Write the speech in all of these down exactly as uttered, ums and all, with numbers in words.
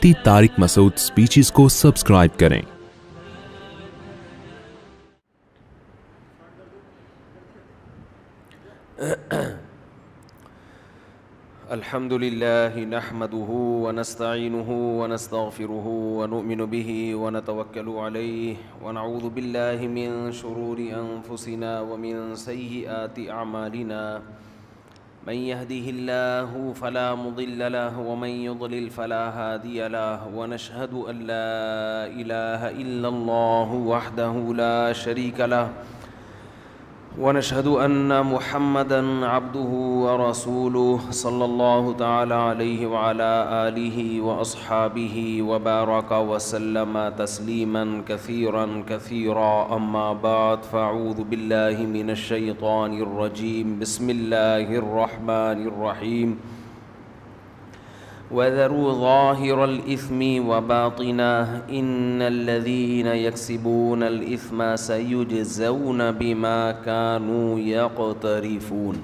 मुफ्ती Tariq Masood speeches को subscribe करें। अल्हम्दुलिल्लाहि नहमदुहु व नस्तईनुहु व नस्तगफिरुहु व नु'मिनु बिही व नतवक्कलु अलैहि व नऊज़ु बिल्लाहि मिन शुरूरि अनफुसिना व मिन सय्यिआति अअमालिना मन यहदिहिल्लाहु फला मुदिल्ल लहु व मन युद्लिल फला हादिय लहु व नशहदु अन ला इलाहा इल्लल्लाहु वहदहु ला शरीका लहु व नशहदु अन्न मुहम्मदन अब्दुहु व रसूलुहु सल्लल्लाहु तआला अलैहि व अला आलिहि व अस्हाबिहि व बारका व सल्लम तस्लीमन कसीरन कसीरा अम्मा बाद फ़अऊज़ु बिल्लाहि मिनश शैतानिर रजीम बिस्मिल्लाहिर रहमानिर रहीम वज़रू ज़ाहिरल इस्मि व बातिनहु इन्नल्लज़ीना यक्सिबूनल इस्मा सयुजज़ौना बिमा कानू यक़्तरिफ़ून।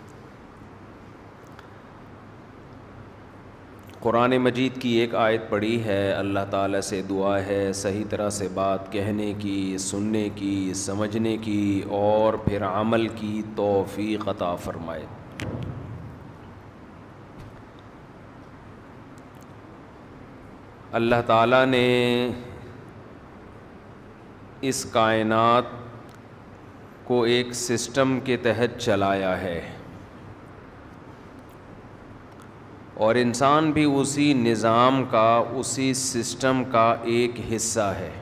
कुरान मजीद की एक आयत पढ़ी है। अल्लाह ताला से दुआ है सही तरह से बात कहने की, सुनने की, समझने की और फिर अमल की तौफ़ीक़ अता फ़रमाए। अल्लाह ताला ने इस कायनात को एक सिस्टम के तहत चलाया है और इंसान भी उसी निज़ाम का, उसी सिस्टम का एक हिस्सा है।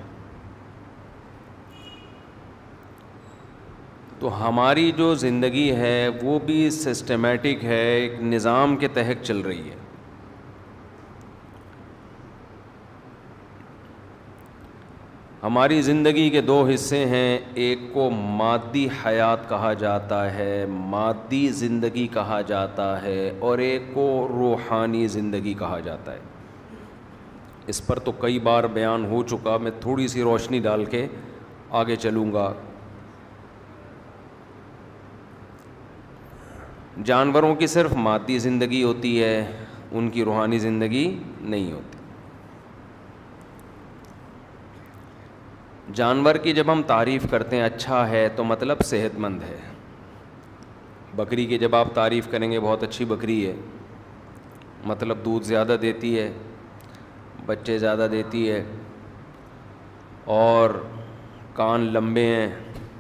तो हमारी जो ज़िंदगी है वो भी सिस्टमेटिक है, एक निज़ाम के तहत चल रही है। हमारी ज़िंदगी के दो हिस्से हैं, एक को मादी हयात कहा जाता है, मादी ज़िंदगी कहा जाता है, और एक को रूहानी ज़िंदगी कहा जाता है। इस पर तो कई बार बयान हो चुका, मैं थोड़ी सी रोशनी डाल के आगे चलूँगा। जानवरों की सिर्फ मादी ज़िंदगी होती है, उनकी रूहानी ज़िंदगी नहीं होती। जानवर की जब हम तारीफ़ करते हैं अच्छा है तो मतलब सेहतमंद है। बकरी की जब आप तारीफ़ करेंगे बहुत अच्छी बकरी है, मतलब दूध ज़्यादा देती है, बच्चे ज़्यादा देती है और कान लंबे हैं,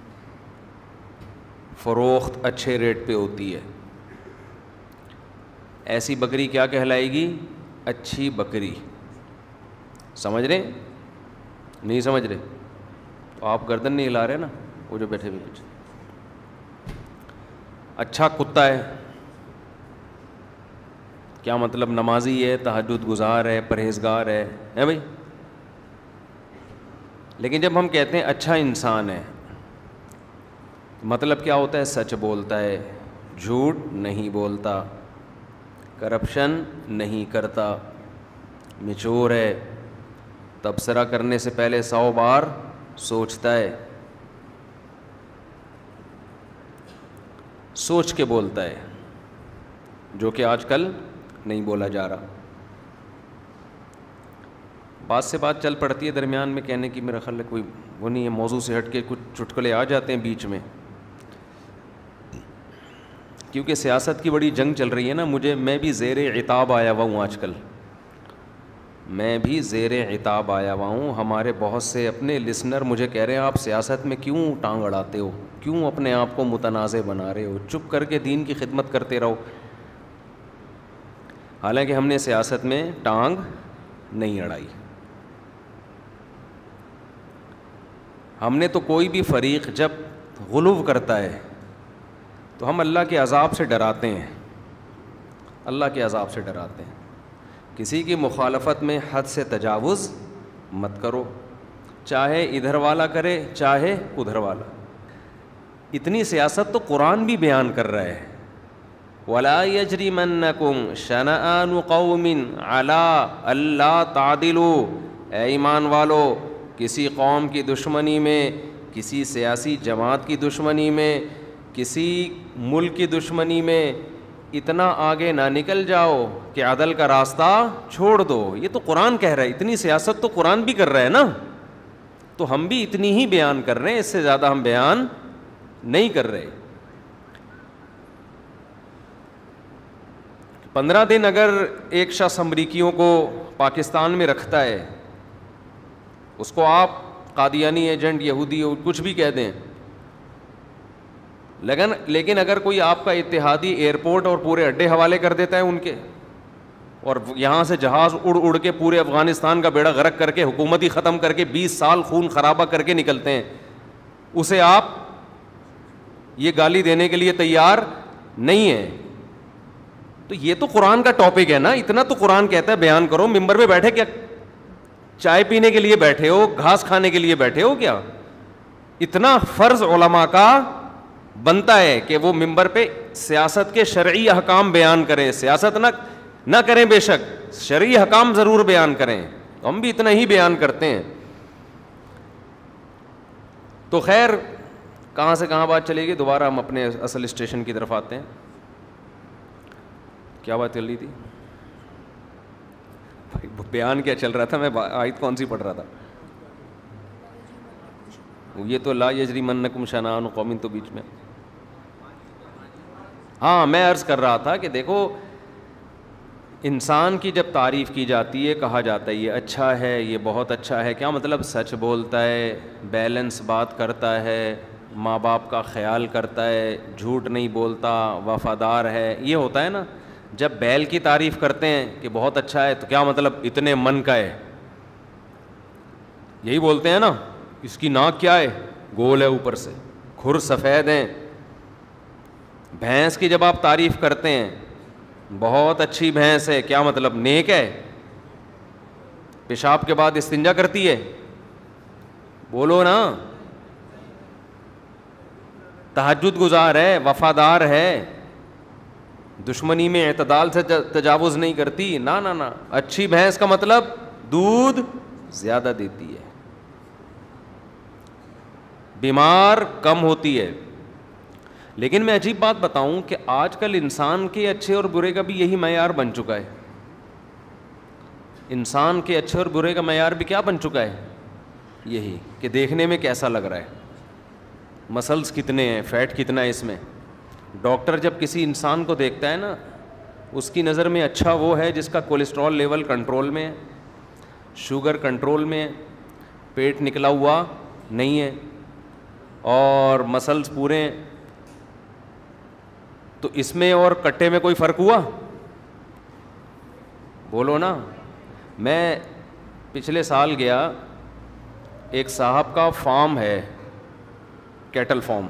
फ़रोख्त अच्छे रेट पे होती है। ऐसी बकरी क्या कहलाएगी? अच्छी बकरी। समझ रहे? नहीं समझ रहे तो आप गर्दन नहीं हिला रहे ना, वो जो बैठे हुए कुछ। अच्छा कुत्ता है क्या मतलब? नमाजी है, तहज्जुद गुजार है, परहेज़गार है, है भाई। लेकिन जब हम कहते हैं अच्छा इंसान है, मतलब क्या होता है? सच बोलता है, झूठ नहीं बोलता, करप्शन नहीं करता, मिचोर है, तबसरा करने से पहले सौ बार सोचता है, सोच के बोलता है, जो कि आजकल नहीं बोला जा रहा। बात से बात चल पड़ती है दरमियान में, कहने की मेरा ख्याल है कोई वो नहीं है, मौजू से हट के कुछ चुटकुले आ जाते हैं बीच में, क्योंकि सियासत की बड़ी जंग चल रही है ना। मुझे मैं भी ज़ेरे इताब आया हुआ हूँ आजकल, मैं भी ज़ेरे इताब आया हुआ हूँ। हमारे बहुत से अपने लिसनर मुझे कह रहे हैं आप सियासत में क्यों टांग अड़ाते हो, क्यों अपने आप को मुतनाज़े बना रहे हो, चुप करके दीन की खिदमत करते रहो। हालांकि हमने सियासत में टांग नहीं अड़ाई। हमने तो कोई भी फ़रीक़ जब गुलूव करता है तो हम अल्लाह के अज़ाब से डराते हैं, अल्लाह के अज़ाब से डराते हैं। किसी की मुखालफत में हद से तजावुज़ मत करो, चाहे इधर वाला करे चाहे उधर वाला। इतनी सियासत तो कुरान भी बयान कर रहा है, वला यजरिमन्नकुम शनआनु कौमिन अला अल्ला तादिलू। ए ईमान वालो, किसी कौम की दुश्मनी में, किसी सियासी जमात की दुश्मनी में, किसी मुल्क की दुश्मनी में, اتنا آگے نہ نکل جاؤ کہ عدل کا راستہ چھوڑ دو. یہ تو قرآن کہہ رہا ہے, اتنی سیاست تو قرآن بھی کر رہا ہے نا, تو ہم بھی اتنی ہی بیان کر رہے ہیں, اس سے زیادہ ہم بیان نہیں کر رہے. پندرہ دن اگر ایک شخص امریکیوں کو پاکستان میں رکھتا ہے, اس کو آپ قادیانی ایجنٹ, یہودی کچھ بھی کہہ دیں, لیکن لیکن اگر کوئی آپ کا اتحادی ایئرپورٹ اور پورے اڈے حوالے کر دیتا ہے ان کے, اور یہاں سے جہاز اڑ اڑ کے پورے افغانستان کا بیڑا غرق کر کے, حکومت ہی ختم کر کے, بیس سال خون خرابہ کر کے نکلتے ہیں, اسے آپ یہ گالی دینے کے لیے تیار نہیں ہیں. تو یہ تو قرآن کا ٹاپک ہے نا, اتنا تو قرآن کہتا ہے بیان کرو. ممبر پہ بیٹھے کیا چائے پینے کے لیے بیٹھے ہو, گھاس کھانے کے لیے بیٹھے ہو کیا؟ اتنا فرض علماء کا بنتا ہے کہ وہ ممبر پہ سیاست کے شرعی احکام بیان کریں. سیاست نہ نہ کریں بے شک, شرعی احکام ضرور بیان کریں. ہم بھی اتنا ہی بیان کرتے ہیں. تو خیر, کہاں سے کہاں بات چلے گی, دوبارہ ہم اپنے اصل اسٹیشن کی طرف آتے ہیں. کیا بات چل رہی تھی؟ بیان کیا چل رہا تھا, میں آیت کون سی پڑھ رہا تھا؟ یہ تو لا یجرمنکم شنآن قوم, تو بیچ میں ہاں میں عرض کر رہا تھا کہ دیکھو, انسان کی جب تعریف کی جاتی ہے, کہا جاتا ہے یہ اچھا ہے, یہ بہت اچھا ہے, کیا مطلب؟ سچ بولتا ہے, بیلنس بات کرتا ہے, ماں باپ کا خیال کرتا ہے, جھوٹ نہیں بولتا, وفادار ہے, یہ ہوتا ہے نا. جب بیل کی تعریف کرتے ہیں کہ بہت اچھا ہے, تو کیا مطلب؟ اتنے من کا ہے, یہی بولتے ہیں نا. اس کی ناک کیا ہے؟ گول ہے اوپر سے, کھر سفید ہیں. بھینس کی جب آپ تعریف کرتے ہیں, بہت اچھی بھینس ہے, کیا مطلب؟ نیک ہے, پیشاب کے بعد استنجا کرتی ہے, بولو نا. تہجد گزار ہے, وفادار ہے, دشمنی میں اعتدال سے تجاوز نہیں کرتی, نا نا نا. اچھی بھینس کا مطلب دودھ زیادہ دیتی ہے, بیمار کم ہوتی ہے. لیکن میں عجیب بات بتاؤں کہ آج کل انسان کے اچھے اور برے کا بھی یہی معیار بن چکا ہے. انسان کے اچھے اور برے کا معیار بھی کیا بن چکا ہے؟ یہی کہ دیکھنے میں کیسا لگ رہا ہے, مسلز کتنے ہیں, فیٹ کتنا ہے اس میں. ڈاکٹر جب کسی انسان کو دیکھتا ہے نا, اس کی نظر میں اچھا وہ ہے جس کا کولیسٹرول لیول کنٹرول میں ہے, شوگر کنٹرول میں ہے, پیٹ نکلا ہوا نہیں ہے, اور مسلز پورے ہیں. تو اس میں اور کٹے میں کوئی فرق ہوا؟ بولو نا. میں پچھلے سال گیا, ایک صاحب کا فارم ہے, کیٹل فارم,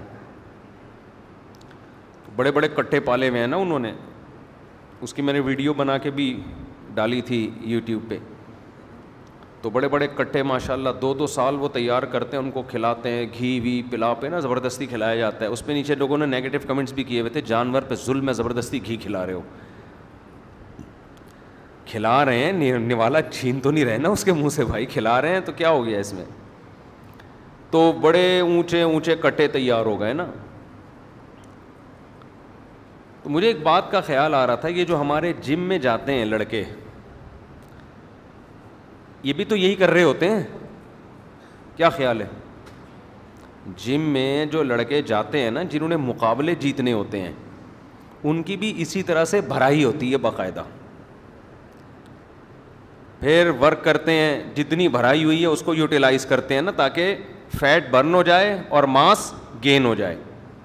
بڑے بڑے کٹے پالے ہوئے ہیں نا انہوں نے. اس کی میں نے ویڈیو بنا کے بھی ڈالی تھی یوٹیوب پہ. تو بڑے بڑے کٹے ماشاء اللہ دو دو سال وہ تیار کرتے ہیں, ان کو کھلاتے ہیں, گھی وی پلا پہ نا زبردستی کھلایا جاتا ہے. اس پہ نیچے لوگوں نے نیگیٹو کمنٹس بھی کیے ہوئے تھے, جانور پہ ظلم میں, زبردستی گھی کھلا رہے ہو. کھلا رہے ہیں, نوالا چھین تو نہیں رہے نا اس کے منہ سے بھائی, کھلا رہے ہیں تو کیا ہو گیا اس میں. تو بڑے اونچے اونچے کٹے تیار ہو گئے نا. تو مجھے ایک بات کا خیال آ رہا تھا, یہ جو ہمارے جم میں جاتے ہیں لڑکے, یہ بھی تو یہی کر رہے ہوتے ہیں, کیا خیال ہے؟ جم میں جو لڑکے جاتے ہیں نا, جنہوں نے مقابلے جیتنے ہوتے ہیں, ان کی بھی اسی طرح سے بھرائی ہوتی ہے باقاعدہ. پھر ورک کرتے ہیں, جتنی بھرائی ہوئی ہے اس کو یوٹیلائز کرتے ہیں نا, تاکہ فیٹ برن ہو جائے اور ماس گین ہو جائے.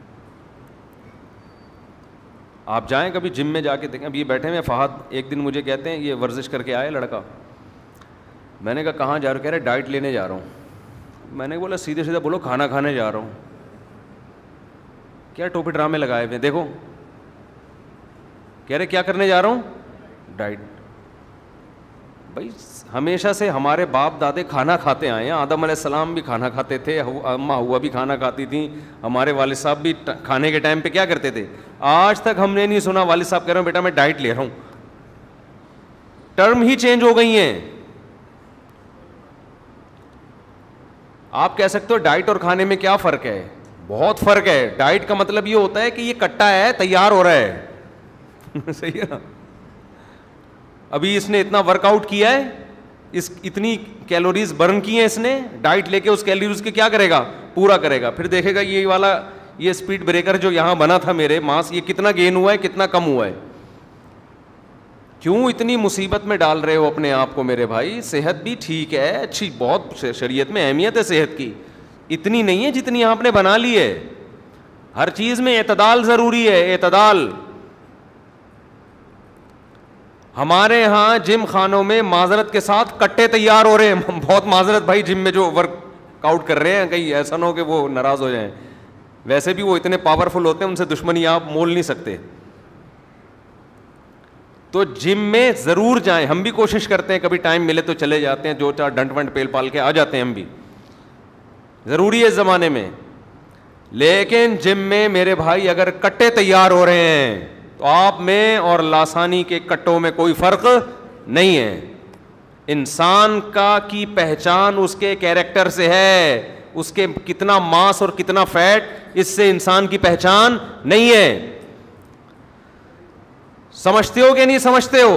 آپ جائیں کبھی جم میں جا کے دیکھیں. اب یہ بیٹھے ہوئے فہد, ایک دن مجھے کہتے ہیں یہ ورزش کر کے آئے لڑکا. میں نے کہا کہاں جا رہا ہوں؟ کہہ رہے ڈائٹ لینے جا رہا ہوں. میں نے بولا سیدھے سیدھے بولو کھانا کھانے جا رہا ہوں. کیا ٹوپی ڈرامے لگائے ہوئے, دیکھو. کہہ رہے کیا کرنے جا رہا ہوں؟ ڈائٹ. بھائی ہمیشہ سے ہمارے باپ دادے کھانا کھاتے آئے ہیں. آدم علیہ السلام بھی کھانا کھاتے تھے, اماں ہوا بھی کھانا کھاتی تھیں, ہمارے والد صاحب بھی کھانے کے ٹائم پہ کیا کرتے تھے. آج تک ہم نے نہیں سنا والد صاحب کہہ رہے ہیں بیٹا میں ڈائٹ لے رہا ہوں. ٹرم ہی چینج ہو گئی ہیں. آپ کہہ سکتے ہو ڈائٹ اور کھانے میں کیا فرق ہے؟ بہت فرق ہے. ڈائٹ کا مطلب یہ ہوتا ہے کہ یہ کٹا ہے, تیار ہو رہا ہے. صحیح ہے نا. ابھی اس نے اتنا ورک آؤٹ کیا ہے, اس اتنی کیلوریز برن کی ہیں اس نے, ڈائٹ لے کے اس کیلوریز کے کیا کرے گا, پورا کرے گا. پھر دیکھے گا یہ والا یہ اسپیڈ بریکر جو یہاں بنا تھا میرے ماس, یہ کتنا گین ہوا ہے, کتنا کم ہوا ہے. کیوں اتنی مصیبت میں ڈال رہے ہو اپنے آپ کو میرے بھائی؟ صحت بھی ٹھیک ہے, اچھی, بہت شریعت میں اہمیت ہے صحت کی, اتنی نہیں ہے جتنی آپ نے بنا لی ہے. ہر چیز میں اعتدال ضروری ہے, اعتدال. ہمارے یہاں جم خانوں میں معذرت کے ساتھ کٹے تیار ہو رہے ہیں, بہت معذرت بھائی, جم میں جو ورک آؤٹ کر رہے ہیں, کہیں ایسا نہ ہو کہ وہ ناراض ہو جائیں. ویسے بھی وہ اتنے پاورفل ہوتے ہیں, ان سے دشمنی آپ مول نہیں سکتے. تو جم میں ضرور جائیں, ہم بھی کوشش کرتے ہیں, کبھی ٹائم ملے تو چلے جاتے ہیں, جو چار ڈنٹ ونٹ پیل پال کے آ جاتے ہیں, ہم بھی ضروری ہے اس زمانے میں. لیکن جم میں میرے بھائی اگر کٹے تیار ہو رہے ہیں تو آپ میں اور لاسانی کے کٹوں میں کوئی فرق نہیں ہے. انسان کا کی پہچان اس کے کیریکٹر سے ہے, اس کے کتنا ماس اور کتنا فیٹ, اس سے انسان کی پہچان نہیں ہے. سمجھتے ہو کہ نہیں سمجھتے ہو؟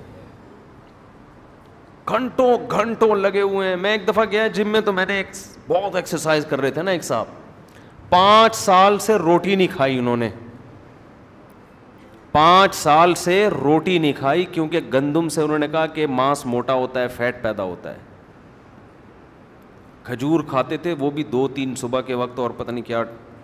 گھنٹوں گھنٹوں لگے ہوئے ہیں. میں ایک دفعہ گیا جم میں, تو میں نے ایک بہت ایکسرسائز کر رہے تھے نا ایک صاحب, پانچ سال سے روٹی نہیں کھائی انہوں نے, پانچ سال سے روٹی نہیں کھائی, کیونکہ گندم سے انہوں نے کہا کہ ماس موٹا ہوتا ہے, فیٹ پیدا ہوتا ہے. کھجور کھاتے تھے وہ بھی دو تین صبح کے وقت, اور پتہ نہیں کیا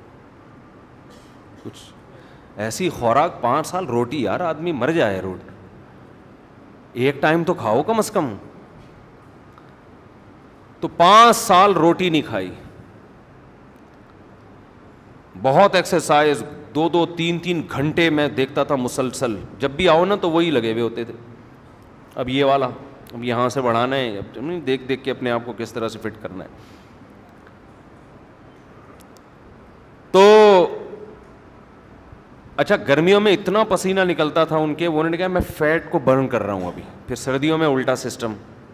کچھ ایسی خوراک. پانچ سال روٹی, یار آدمی مر جائے. روٹی ایک ٹائم تو کھاؤ کم از کم. تو پانچ سال روٹی نہیں کھائی, بہت ایکسرسائز, دو دو تین تین گھنٹے میں دیکھتا تھا مسلسل. جب بھی آؤ نا تو وہی لگے ہوئے ہوتے تھے. اب یہ والا, اب یہاں سے بڑھانا ہے, اب دیکھ دیکھ کے اپنے آپ کو کس طرح سے فٹ کرنا ہے. تو اچھا, گرمیوں میں اتنا پسینہ نکلتا تھا ان کے, انہوں نے کہا میں فیٹ کو برن کر رہا ہوں ابھی. پھر سردیوں میں الٹا سسٹم.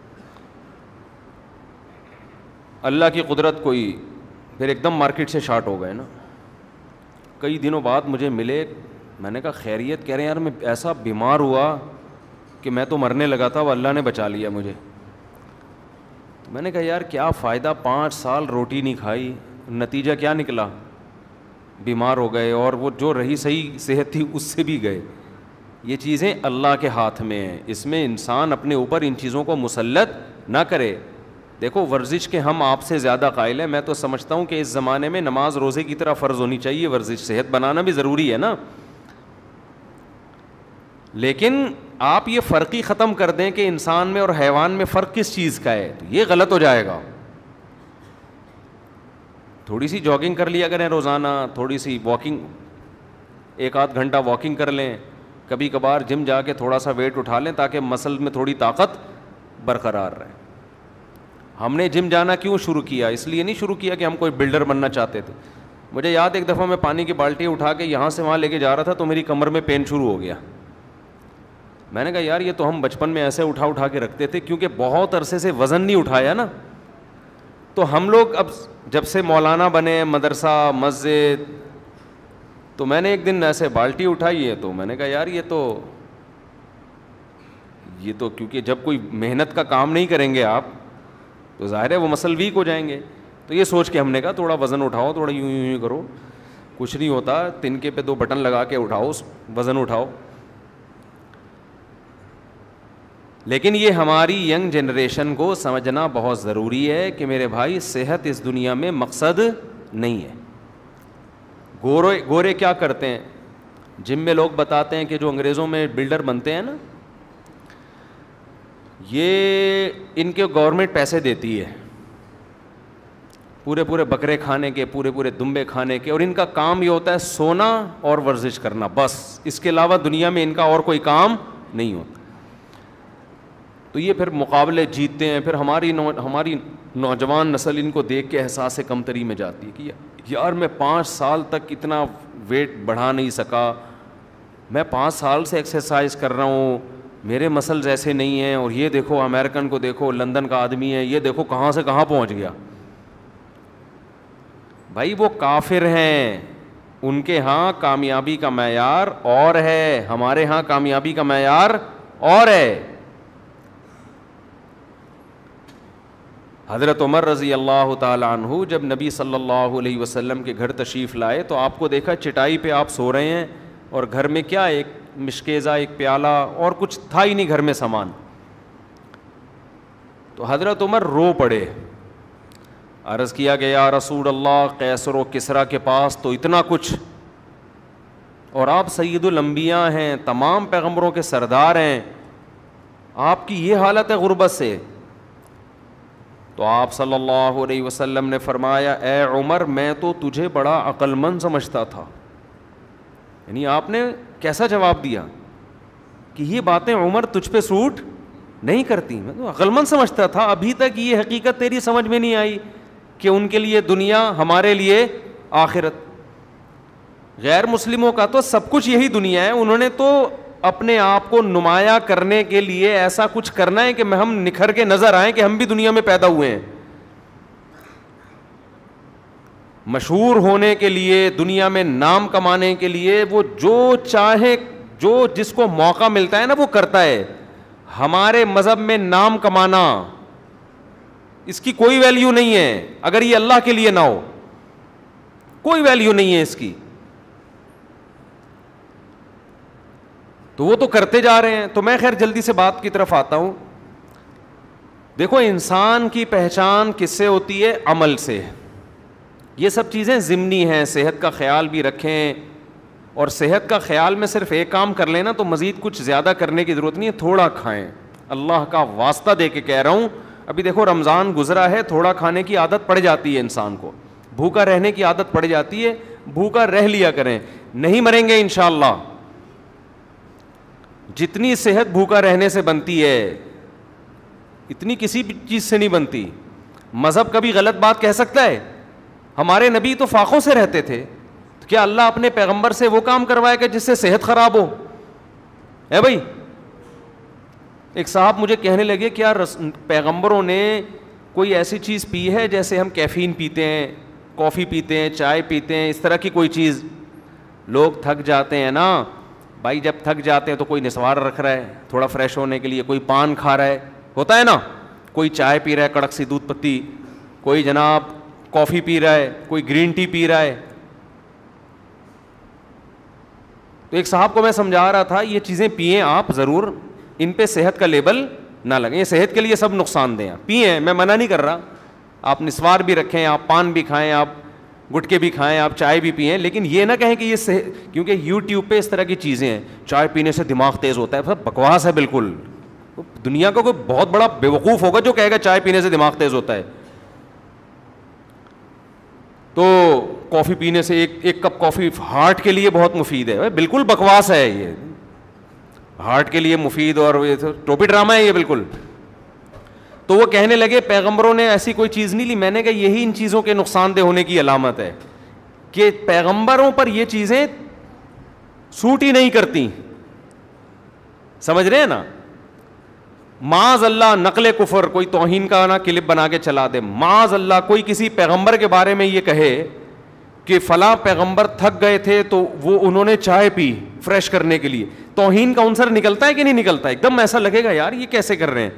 اللہ کی قدرت کوئی, پھر ایک دم مارکیٹ سے شارٹ ہو گئے نا. کئی دنوں بعد مجھے ملے, میں نے کہا خیریت؟ کہہ رہے ہیں یار میں ایسا بیمار ہوا کہ میں تو مرنے لگا تھا, وہ اللہ نے بچا لیا مجھے. میں نے کہا یار کیا فائدہ, پانچ سال روٹی نہیں کھائی, نتیجہ کیا نکلا؟ بیمار ہو گئے, اور وہ جو رہی صحیح صحت تھی اس سے بھی گئے. یہ چیزیں اللہ کے ہاتھ میں ہیں, اس میں انسان اپنے اوپر ان چیزوں کو مسلط نہ کرے. دیکھو ورزش کے ہم آپ سے زیادہ قائل ہیں. میں تو سمجھتا ہوں کہ اس زمانے میں نماز روزے کی طرح فرض ہونی چاہیے ورزش. صحت بنانا بھی ضروری ہے نا, لیکن آپ یہ فرق ہی ختم کر دیں کہ انسان میں اور حیوان میں فرق کس چیز کا ہے, تو یہ غلط ہو جائے گا. تھوڑی سی جاگنگ کر لیا کریں روزانہ, تھوڑی سی واکنگ, ایک آدھ گھنٹہ واکنگ کر لیں, کبھی کبھار جم جا کے تھوڑا سا ویٹ اٹھا لیں تاکہ مسل میں تھوڑی طاقت برقرار رہے. ہم نے جم جانا کیوں شروع کیا؟ اس لیے نہیں شروع کیا کہ ہم کوئی بلڈر بننا چاہتے تھے. مجھے یاد, ایک دفعہ میں پانی کی بالٹی اٹھا کے یہاں سے وہاں لے کے جا رہا تھا تو میری کمر میں پین شروع ہو گیا. میں نے کہا یار یہ تو ہم بچپن میں ایسے اٹھا اٹھا کے رکھتے تھے, کیونکہ بہت عرصے سے وزن نہیں اٹھایا نا. تو ہم لوگ اب جب سے مولانا بنے, مدرسہ مسجد, تو میں نے ایک دن ایسے بالٹی اٹھائی ہے, تو میں نے کہا یار یہ تو یہ تو کیونکہ جب کوئی محنت کا کام نہیں کریں گے آپ تو ظاہر ہے وہ مسل ویک ہو جائیں گے. تو یہ سوچ کے ہم نے کہا تھوڑا وزن اٹھاؤ, تھوڑا یوں یوں یوں کرو, کچھ نہیں ہوتا, تنکے پہ دو بٹن لگا کے اٹھاؤ, وزن اٹھاؤ. لیکن یہ ہماری ینگ جنریشن کو سمجھنا بہت ضروری ہے کہ میرے بھائی صحت اس دنیا میں مقصد نہیں ہے. گورے گورے کیا کرتے ہیں, جم میں لوگ بتاتے ہیں کہ جو انگریزوں میں بلڈر بنتے ہیں نا, یہ ان کے گورنمنٹ پیسے دیتی ہے پورے پورے بکرے کھانے کے, پورے پورے دمبے کھانے کے, اور ان کا کام یہ ہوتا ہے سونا اور ورزش کرنا بس. اس کے علاوہ دنیا میں ان کا اور کوئی کام نہیں ہوتا. تو یہ پھر مقابلے جیتتے ہیں. پھر ہماری نو ہماری نوجوان نسل ان کو دیکھ کے احساس کمتری میں جاتی ہے کہ یار میں پانچ سال تک اتنا ویٹ بڑھا نہیں سکا, میں پانچ سال سے ایکسرسائز کر رہا ہوں, میرے مسلز ایسے نہیں ہیں, اور یہ دیکھو امریکن کو دیکھو, لندن کا آدمی ہے, یہ دیکھو کہاں سے کہاں پہنچ گیا. بھائی وہ کافر ہیں, ان کے ہاں کامیابی کا معیار اور ہے, ہمارے ہاں کامیابی کا معیار اور ہے. حضرت عمر رضی اللہ تعالی عنہ جب نبی صلی اللہ علیہ وسلم کے گھر تشریف لائے تو آپ کو دیکھا چٹائی پہ آپ سو رہے ہیں, اور گھر میں کیا, ایک مشکیزہ, ایک پیالہ, اور کچھ تھا ہی نہیں گھر میں سامان. تو حضرت عمر رو پڑے, عرض کیا کہ یا رسول اللہ, قیصر و کسریٰ کے پاس تو اتنا کچھ, اور آپ سید الانبیاء ہیں, تمام پیغمبروں کے سردار ہیں, آپ کی یہ حالت ہے غربت سے. تو آپ صلی اللہ علیہ وسلم نے فرمایا اے عمر, میں تو تجھے بڑا عقل مند سمجھتا تھا. یعنی آپ نے کیسا جواب دیا کہ یہ باتیں عمر تجھ پہ سوٹ نہیں کرتی, میں تو عقل مند سمجھتا تھا. ابھی تک یہ حقیقت تیری سمجھ میں نہیں آئی کہ ان کے لیے دنیا, ہمارے لیے آخرت. غیر مسلموں کا تو سب کچھ یہی دنیا ہے, انہوں نے تو اپنے آپ کو نمایاں کرنے کے لیے ایسا کچھ کرنا ہے کہ ہم نکھر کے نظر آئیں کہ ہم بھی دنیا میں پیدا ہوئے ہیں. مشہور ہونے کے لیے, دنیا میں نام کمانے کے لیے وہ جو چاہے, جو جس کو موقع ملتا ہے نا وہ کرتا ہے. ہمارے مذہب میں نام کمانا, اس کی کوئی ویلیو نہیں ہے اگر یہ اللہ کے لیے نہ ہو, کوئی ویلیو نہیں ہے اس کی. تو وہ تو کرتے جا رہے ہیں. تو میں خیر جلدی سے بات کی طرف آتا ہوں. دیکھو انسان کی پہچان کس سے ہوتی ہے؟ عمل سے. یہ سب چیزیں ضمنی ہیں, صحت کا خیال بھی رکھیں, اور صحت کا خیال میں صرف ایک کام کر لینا تو مزید کچھ زیادہ کرنے کی ضرورت نہیں ہے, تھوڑا کھائیں. اللہ کا واسطہ دے کے کہہ رہا ہوں, ابھی دیکھو رمضان گزرا ہے, تھوڑا کھانے کی عادت پڑ جاتی ہے انسان کو, بھوکا رہنے کی عادت پڑ جاتی ہے, بھوکا رہ لیا کریں, نہیں مریں گے انشاءاللہ. جتنی صحت بھوکا رہنے سے بنتی ہے اتنی کسی بھی چیز سے نہیں بنتی. مذہب کبھی غلط بات کہہ سکتا ہے؟ ہمارے نبی تو فاقوں سے رہتے تھے, کیا اللہ اپنے پیغمبر سے وہ کام کروائے گا جس سے صحت خراب ہو؟ اے بھائی, ایک صاحب مجھے کہنے لگے کیا پیغمبروں نے کوئی ایسی چیز پی ہے جیسے ہم کیفین پیتے ہیں, کافی پیتے ہیں, چائے پیتے ہیں, اس طرح کی کوئی چیز؟ لوگ تھک جاتے ہیں نا بھائی, جب تھک جاتے ہیں تو کوئی نسوار رکھ رہا ہے تھوڑا فریش ہونے کے لیے, کوئی پان کھا رہا ہے, ہوتا ہے نا, کوئی چائے پی رہا ہے کڑک سی دودھ پتی, کوئی جناب کافی پی رہا ہے, کوئی گرین ٹی پی رہا ہے. تو ایک صاحب کو میں سمجھا رہا تھا یہ چیزیں پئیں آپ ضرور, ان پہ صحت کا لیبل نہ لگیں, یہ صحت کے لیے سب نقصان دیں. پئیں, میں منع نہیں کر رہا, آپ نسوار بھی رکھیں, آپ پان بھی کھائیں, آپ گٹکے بھی کھائیں, آپ چائے بھی پئیں, لیکن یہ نہ کہیں کہ یہ صحت, کیونکہ یوٹیوب پہ اس طرح کی چیزیں ہیں, چائے پینے سے دماغ تیز ہوتا ہے, سب بکواس ہے بالکل. دنیا کا کوئی بہت بڑا بیوقوف ہوگا جو کہے گا چائے پینے سے دماغ تیز ہوتا ہے. تو کافی پینے سے, ایک ایک کپ کافی ہارٹ کے لیے بہت مفید ہے, بالکل بکواس ہے یہ, ہارٹ کے لیے مفید اور ٹوپی ڈرامہ ہے یہ بالکل. تو وہ کہنے لگے پیغمبروں نے ایسی کوئی چیز نہیں لی. میں نے کہا یہی ان چیزوں کے نقصان دہ ہونے کی علامت ہے کہ پیغمبروں پر یہ چیزیں سوٹ ہی نہیں کرتی. سمجھ رہے ہیں نا؟ معاذ اللہ نقل کفر, کوئی توہین کا نا کلپ بنا کے چلا دے, معاذ اللہ کوئی کسی پیغمبر کے بارے میں یہ کہے کہ فلاں پیغمبر تھک گئے تھے تو وہ انہوں نے چائے پی فریش کرنے کے لیے, توہین کا عنصر نکلتا ہے کہ نہیں نکلتا؟ ایک دم ایسا لگے گا یار یہ کیسے کر رہے ہیں.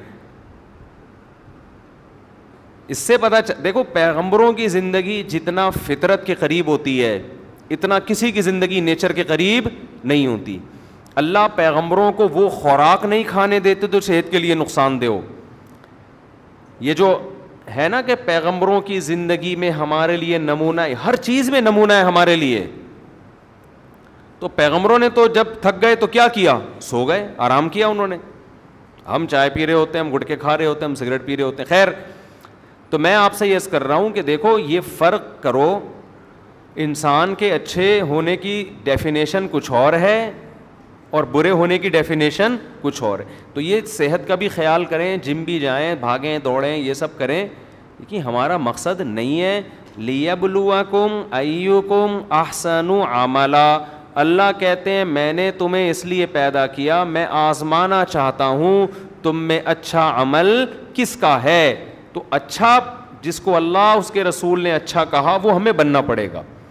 اس سے پتہ چ... دیکھو پیغمبروں کی زندگی جتنا فطرت کے قریب ہوتی ہے اتنا کسی کی زندگی نیچر کے قریب نہیں ہوتی. اللہ پیغمبروں کو وہ خوراک نہیں کھانے دیتے تو صحت کے لیے نقصان دہ ہو. یہ جو ہے نا کہ پیغمبروں کی زندگی میں ہمارے لیے نمونہ, ہر چیز میں نمونہ ہے ہمارے لیے. تو پیغمبروں نے تو جب تھک گئے تو کیا کیا؟ سو گئے, آرام کیا انہوں نے. ہم چائے پی رہے ہوتے ہیں, ہم گٹکے کھا رہے ہوتے ہیں, ہم سگریٹ پی رہے ہوتے ہیں. خیر, تو میں آپ سے یہ کر رہا ہوں کہ دیکھو یہ فرق کرو, انسان کے اچھے ہونے کی ڈیفینیشن کچھ اور ہے اور برے ہونے کی ڈیفینیشن کچھ اور ہے. تو یہ صحت کا بھی خیال کریں, جم بھی جائیں, بھاگیں دوڑیں, یہ سب کریں, لیکن ہمارا مقصد نہیں ہے لیبلوکم ایکم احسن عملا. اللہ کہتے ہیں میں نے تمہیں اس لیے پیدا کیا, میں آزمانا چاہتا ہوں تم میں اچھا عمل کس کا ہے. تو اچھا جس کو اللہ اس کے رسول نے اچھا کہا وہ ہمیں بننا پڑے گا.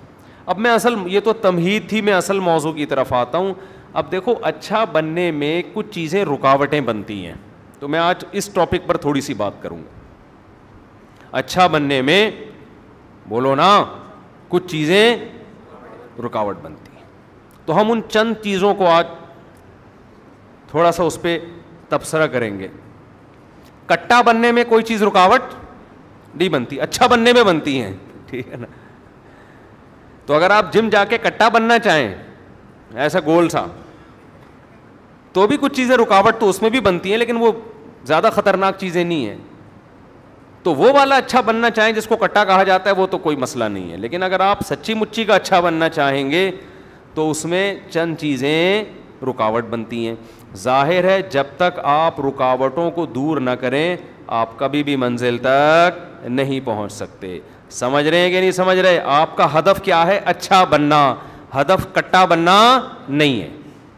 اب میں اصل یہ تو تمہید تھی, میں اصل موضوع کی طرف آتا ہوں. اب دیکھو اچھا بننے میں کچھ چیزیں رکاوٹیں بنتی ہیں, تو میں آج اس ٹاپک پر تھوڑی سی بات کروں گا. اچھا بننے میں بولو نا کچھ چیزیں رکاوٹ بنتی ہیں, تو ہم ان چند چیزوں کو آج تھوڑا سا اس پہ تبصرہ کریں گے. کٹا بننے میں کوئی چیز رکاوٹ نہیں بنتی, اچھا بننے میں بنتی ہیں, ٹھیک ہے نا. تو اگر آپ جم جا کے کٹا بننا چاہیں ایسا گول سا, تو بھی کچھ چیزیں رکاوٹ تو اس میں بھی بنتی ہیں, لیکن وہ زیادہ خطرناک چیزیں نہیں ہیں. تو وہ والا اچھا بننا چاہیں جس کو کٹا کہا جاتا ہے وہ تو کوئی مسئلہ نہیں ہے, لیکن اگر آپ سچی مچی کا اچھا بننا چاہیں گے تو اس میں چند چیزیں رکاوٹ بنتی ہیں. ظاہر ہے جب تک آپ رکاوٹوں کو دور نہ کریں آپ کبھی بھی منزل تک نہیں پہنچ سکتے. سمجھ رہے ہیں کہ نہیں سمجھ رہے؟ آپ کا ہدف کیا ہے؟ اچھا بننا, ہدف کٹا بننا نہیں ہے.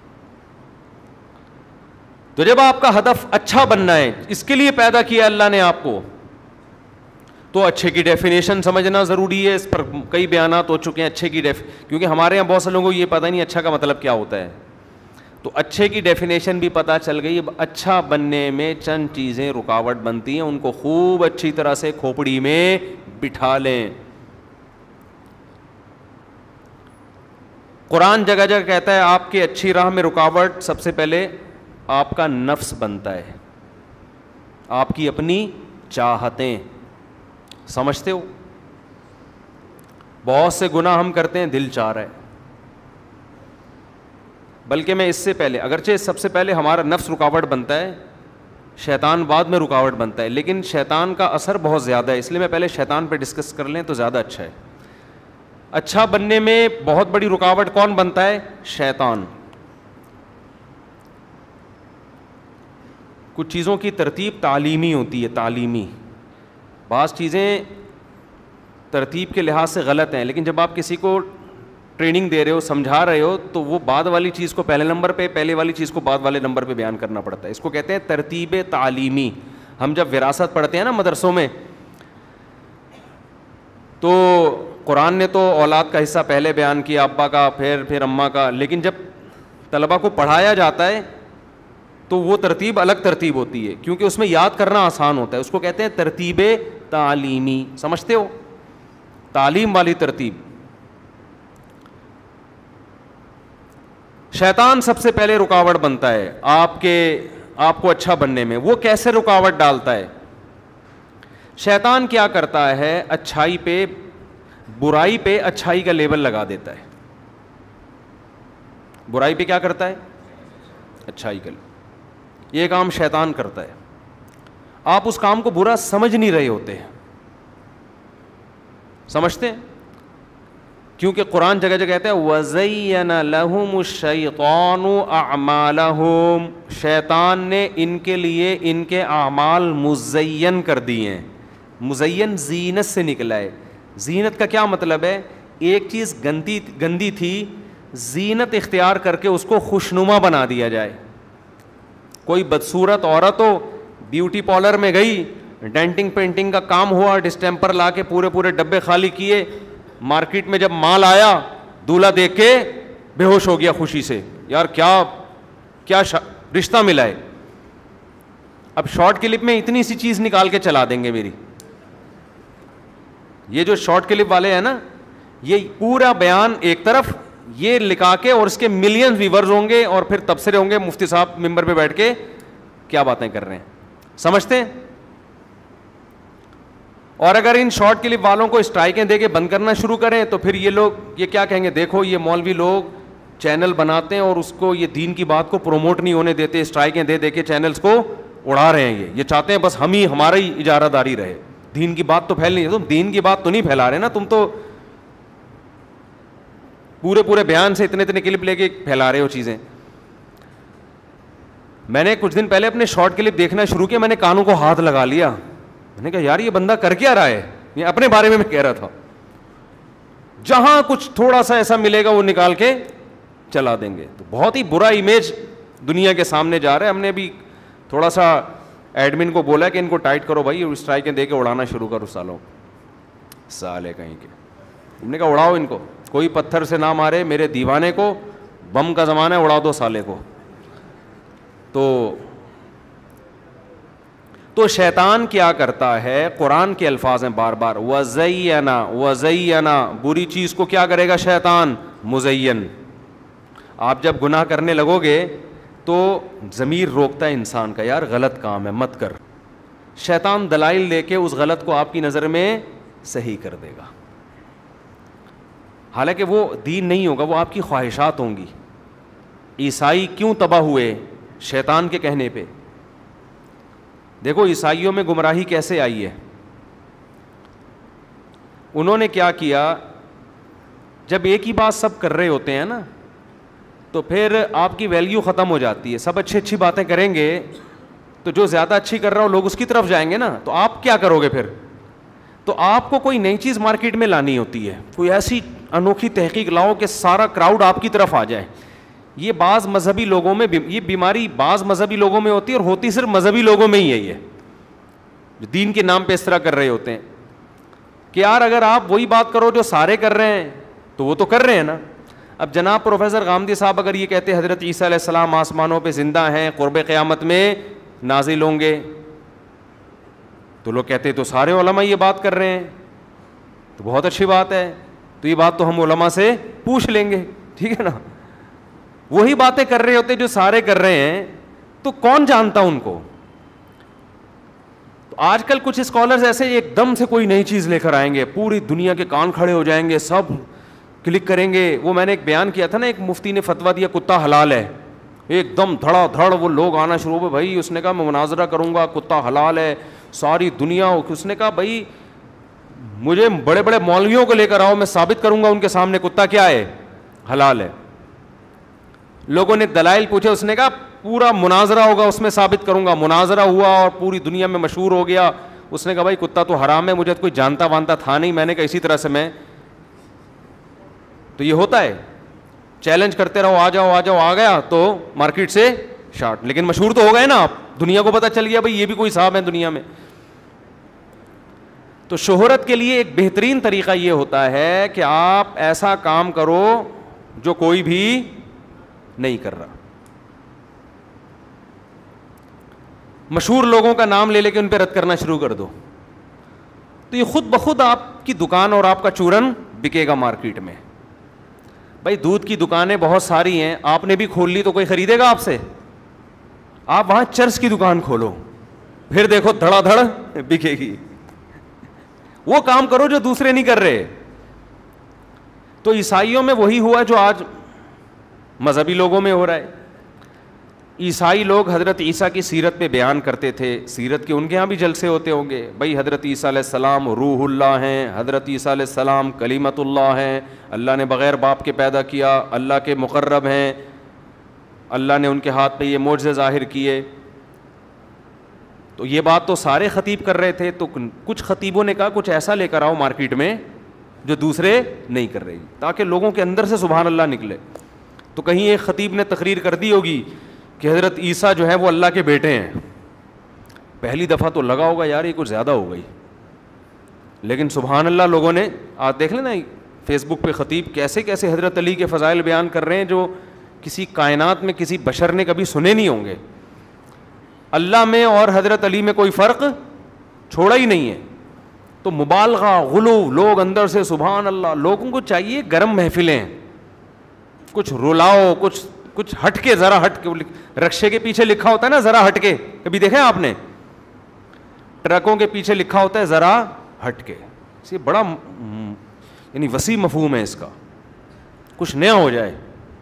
تو جب آپ کا ہدف اچھا بننا ہے, اس کے لیے پیدا کیا اللہ نے آپ کو, تو اچھے کی ڈیفینیشن سمجھنا ضروری ہے. اس پر کئی بیانات ہو چکے ہیں اچھے کی ڈیف کیونکہ ہمارے یہاں بہت سے لوگوں کو یہ پتہ نہیں اچھا کا مطلب کیا ہوتا ہے. تو اچھے کی ڈیفینیشن بھی پتہ چل گئی. اچھا بننے میں چند چیزیں رکاوٹ بنتی ہیں, ان کو خوب اچھی طرح سے کھوپڑی میں بٹھا لیں. قرآن جگہ جگہ کہتا ہے آپ کی اچھی راہ میں رکاوٹ سب سے پہلے آپ کا نفس بنتا ہے, آپ کی اپنی چاہتیں. سمجھتے ہو بہت سے گناہ ہم کرتے ہیں دل چاہ رہا ہے, بلکہ میں اس سے پہلے اگرچہ سب سے پہلے ہمارا نفس رکاوٹ بنتا ہے, شیطان بعد میں رکاوٹ بنتا ہے, لیکن شیطان کا اثر بہت زیادہ ہے, اس لیے میں پہلے شیطان پہ ڈسکس کر لیں تو زیادہ اچھا ہے. اچھا بننے میں بہت بڑی رکاوٹ کون بنتا ہے؟ شیطان. کچھ چیزوں کی ترتیب تعلیمی ہوتی ہے, تعلیمی. بعض چیزیں ترتیب کے لحاظ سے غلط ہیں, لیکن جب آپ کسی کو ٹریننگ دے رہے ہو, سمجھا رہے ہو, تو وہ بعد والی چیز کو پہلے نمبر پہ, پہلے والی چیز کو بعد والے نمبر پہ بیان کرنا پڑتا ہے. اس کو کہتے ہیں ترتیب تعلیمی. ہم جب وراثت پڑھتے ہیں نا مدرسوں میں, تو قرآن نے تو اولاد کا حصہ پہلے بیان کیا, ابا کا, پھر پھر اماں کا, لیکن جب طلبا کو پڑھایا جاتا ہے تو وہ ترتیب الگ ترتیب ہوتی ہے, کیونکہ اس میں یاد کرنا آسان ہوتا ہے. اس کو کہتے ہیں ترتیب تعلیمی. سمجھتے ہو؟ تعلیم والی ترتیب. شیطان سب سے پہلے رکاوٹ بنتا ہے آپ کے آپ کو اچھا بننے میں. وہ کیسے رکاوٹ ڈالتا ہے؟ شیطان کیا کرتا ہے, اچھائی پہ برائی پہ اچھائی کا لیبل لگا دیتا ہے. برائی پہ کیا کرتا ہے؟ اچھائی کا. یہ کام شیطان کرتا ہے. آپ اس کام کو برا سمجھ نہیں رہے ہوتے, سمجھتے ہیں؟ کیونکہ قرآن جگہ جگہ کہتا ہے وَزَيَّنَ لَهُمُ الشَّيْطَانُ أَعْمَالَهُمْ, شیطان نے ان کے لیے ان کے اعمال مزین کر دیے ہیں. مزین زینت سے نکلا ہے. زینت کا کیا مطلب ہے؟ ایک چیز گندی گندی تھی, زینت اختیار کر کے اس کو خوشنما بنا دیا جائے. کوئی بدصورت عورت ہو, بیوٹی پارلر میں گئی, ڈینٹنگ پینٹنگ کا کام ہوا, ڈسٹیمپر لا کے پورے پورے ڈبے خالی کیے, مارکیٹ میں جب مال آیا دولہا دیکھ کے بے ہوش ہو گیا خوشی سے, یار کیا کیا رشتہ ملا ہے. اب شارٹ کلپ میں اتنی سی چیز نکال کے چلا دیں گے میری. یہ جو شارٹ کلپ والے ہیں نا, یہ پورا بیان ایک طرف یہ لکھا کے, اور اس کے ملین ویورز ہوں گے, اور پھر تبصرے ہوں گے مفتی صاحب ممبر پہ بیٹھ کے کیا باتیں کر رہے ہیں. سمجھتے ہیں؟ اور اگر ان شارٹ کلپ والوں کو اسٹرائکیں دے کے بند کرنا شروع کریں تو پھر یہ لوگ یہ کیا کہیں گے, دیکھو یہ مولوی لوگ چینل بناتے ہیں اور اس کو یہ دین کی بات کو پروموٹ نہیں ہونے دیتے, اسٹرائکیں دے دے کے چینلز کو اڑا رہے ہیں. یہ یہ چاہتے ہیں بس ہم ہی ہمارا ہی اجارہ داری رہے, دین کی بات تو پھیل نہیں. تم دین کی بات تو نہیں پھیلا رہے نا, تم تو پورے پورے بیان سے اتنے اتنے کلپ لے کے پھیلا رہے ہو چیزیں. میں نے کچھ دن پہلے اپنے شارٹ کلپ دیکھنا شروع کیا, میں نے کانوں کو ہاتھ لگا لیا, میں نے کہا یار یہ بندہ کر کیا رہا ہے. یہ اپنے بارے میں میں کہہ رہا تھا, جہاں کچھ تھوڑا سا ایسا ملے گا وہ نکال کے چلا دیں گے. تو بہت ہی برا امیج دنیا کے سامنے جا رہا ہے. ہم نے بھی تھوڑا سا ایڈمن کو بولا کہ ان کو ٹائٹ کرو بھائی, اسٹرائکیں دے کے اڑانا شروع کرو سالوں, سالے کہیں کے. ہم نے کہا اڑاؤ ان کو, کوئی پتھر سے نہ مارے میرے دیوانے کو, بم کا زمانہ ہے, اڑا دو سالے کو. تو تو شیطان کیا کرتا ہے, قرآن کے الفاظ ہیں بار بار, وَزَيَّنَا وَزَيَّنَا, بری چیز کو کیا کرے گا شیطان, مزین. آپ جب گناہ کرنے لگو گے تو ضمیر روکتا ہے انسان کا, یار غلط کام ہے مت کر. شیطان دلائل دے کے اس غلط کو آپ کی نظر میں صحیح کر دے گا, حالانکہ وہ دین نہیں ہوگا, وہ آپ کی خواہشات ہوں گی. عیسائی کیوں تباہ ہوئے, شیطان کے کہنے پہ. دیکھو عیسائیوں میں گمراہی کیسے آئی ہے. انہوں نے کیا کیا, جب ایک ہی بات سب کر رہے ہوتے ہیں نا تو پھر آپ کی ویلیو ختم ہو جاتی ہے. سب اچھی اچھی باتیں کریں گے تو جو زیادہ اچھی کر رہا ہو لوگ اس کی طرف جائیں گے نا, تو آپ کیا کرو گے پھر. تو آپ کو کوئی نئی چیز مارکیٹ میں لانی ہوتی ہے, کوئی ایسی انوکھی تحقیق لاؤ کہ سارا کراؤڈ آپ کی طرف آ جائے. یہ بعض مذہبی لوگوں میں, یہ بیماری بعض مذہبی لوگوں میں ہوتی ہے, اور ہوتی صرف مذہبی لوگوں میں ہی ہے, یہ جو دین کے نام پہ اس طرح کر رہے ہوتے ہیں کہ یار اگر آپ وہی بات کرو جو سارے کر رہے ہیں تو وہ تو کر رہے ہیں نا. اب جناب پروفیسر غامدی صاحب اگر یہ کہتے حضرت عیسیٰ علیہ السلام آسمانوں پہ زندہ ہیں, قرب قیامت میں نازل ہوں گے, تو لوگ کہتے تو سارے علماء یہ بات کر رہے ہیں, تو بہت اچھی بات ہے, تو یہ بات تو ہم علماء سے پوچھ لیں گے, ٹھیک ہے نا. وہی باتیں کر رہے ہوتے جو سارے کر رہے ہیں, تو کون جانتا ان کو. تو آج کل کچھ اسکالرز ایسے ایک دم سے کوئی نئی چیز لے کر آئیں گے, پوری دنیا کے کان کھڑے ہو جائیں گے, سب کلک کریں گے. وہ میں نے ایک بیان کیا تھا نا, ایک مفتی نے فتویٰ دیا کتا حلال ہے, ایک دم دھڑا دھڑ وہ لوگ آنا شروع ہوئے. بھائی اس نے کہا میں مناظرہ کروں گا, کتا حلال ہے, ساری دنیا. اس نے کہا بھائی مجھے بڑے بڑے مولویوں کو لے کر آؤ, میں ثابت کروں گا ان کے سامنے کتا کیا ہے, حلال ہے. لوگوں نے دلائل پوچھے, اس نے کہا پورا مناظرہ ہوگا اس میں ثابت کروں گا. مناظرہ ہوا اور پوری دنیا میں مشہور ہو گیا. اس نے کہا بھائی کتا تو حرام ہے, مجھے کوئی جانتا وانتا تھا نہیں, میں نے کہا اسی طرح سے میں. تو یہ ہوتا ہے, چیلنج کرتے رہو, آ جاؤ آ جاؤ, آ گیا تو مارکیٹ سے شارٹ, لیکن مشہور تو ہو گئے نا آپ, دنیا کو پتہ چل گیا بھائی یہ بھی کوئی صاحب ہے دنیا میں. تو شہرت کے لیے ایک بہترین طریقہ یہ ہوتا ہے کہ آپ ایسا کام کرو جو کوئی بھی نہیں کر رہا. مشہور لوگوں کا نام لے لے کے ان پہ رد کرنا شروع کر دو, تو یہ خود بخود آپ کی دکان اور آپ کا چورن بکے گا مارکیٹ میں. بھائی دودھ کی دکانیں بہت ساری ہیں, آپ نے بھی کھول لی تو کوئی خریدے گا آپ سے. آپ وہاں چرس کی دکان کھولو, پھر دیکھو دھڑا دھڑ بکے گی. وہ کام کرو جو دوسرے نہیں کر رہے. تو عیسائیوں میں وہی ہوا جو آج مذہبی لوگوں میں ہو رہا ہے. عیسائی لوگ حضرت عیسیٰ کی سیرت پہ بیان کرتے تھے, سیرت کے ان کے یہاں بھی جلسے ہوتے ہوں گے. بھائی حضرت عیسیٰ علیہ السلام روح اللہ ہیں, حضرت عیسیٰ علیہ السلام کلیمت اللہ ہیں, اللہ نے بغیر باپ کے پیدا کیا, اللہ کے مقرب ہیں, اللہ نے ان کے ہاتھ پہ یہ معجزے ظاہر کیے. تو یہ بات تو سارے خطیب کر رہے تھے, تو کچھ خطیبوں نے کہا کچھ ایسا لے کر آؤ مارکیٹ میں جو دوسرے نہیں کر رہے, تاکہ لوگوں کے اندر سے سبحان اللہ نکلے. تو کہیں ایک خطیب نے تقریر کر دی ہوگی کہ حضرت عیسیٰ جو ہے وہ اللہ کے بیٹے ہیں. پہلی دفعہ تو لگا ہوگا یار یہ کچھ زیادہ ہو گئی, لیکن سبحان اللہ لوگوں نے, آج دیکھ لینا فیس بک پہ خطیب کیسے کیسے حضرت علی کے فضائل بیان کر رہے ہیں جو کسی کائنات میں کسی بشر نے کبھی سنے نہیں ہوں گے. اللہ میں اور حضرت علی میں کوئی فرق چھوڑا ہی نہیں ہے. تو مبالغہ غلو, لوگ اندر سے سبحان اللہ. لوگوں کو چاہیے گرم محفلیں, کچھ رلاؤ, کچھ کچھ ہٹ کے, ذرا ہٹ کے. رکشے کے پیچھے لکھا ہوتا ہے نا ذرا ہٹ کے, کبھی دیکھیں آپ نے, ٹرکوں کے پیچھے لکھا ہوتا ہے ذرا ہٹ کے. یہ بڑا یعنی وسیع مفہوم ہے اس کا, کچھ نیا ہو جائے.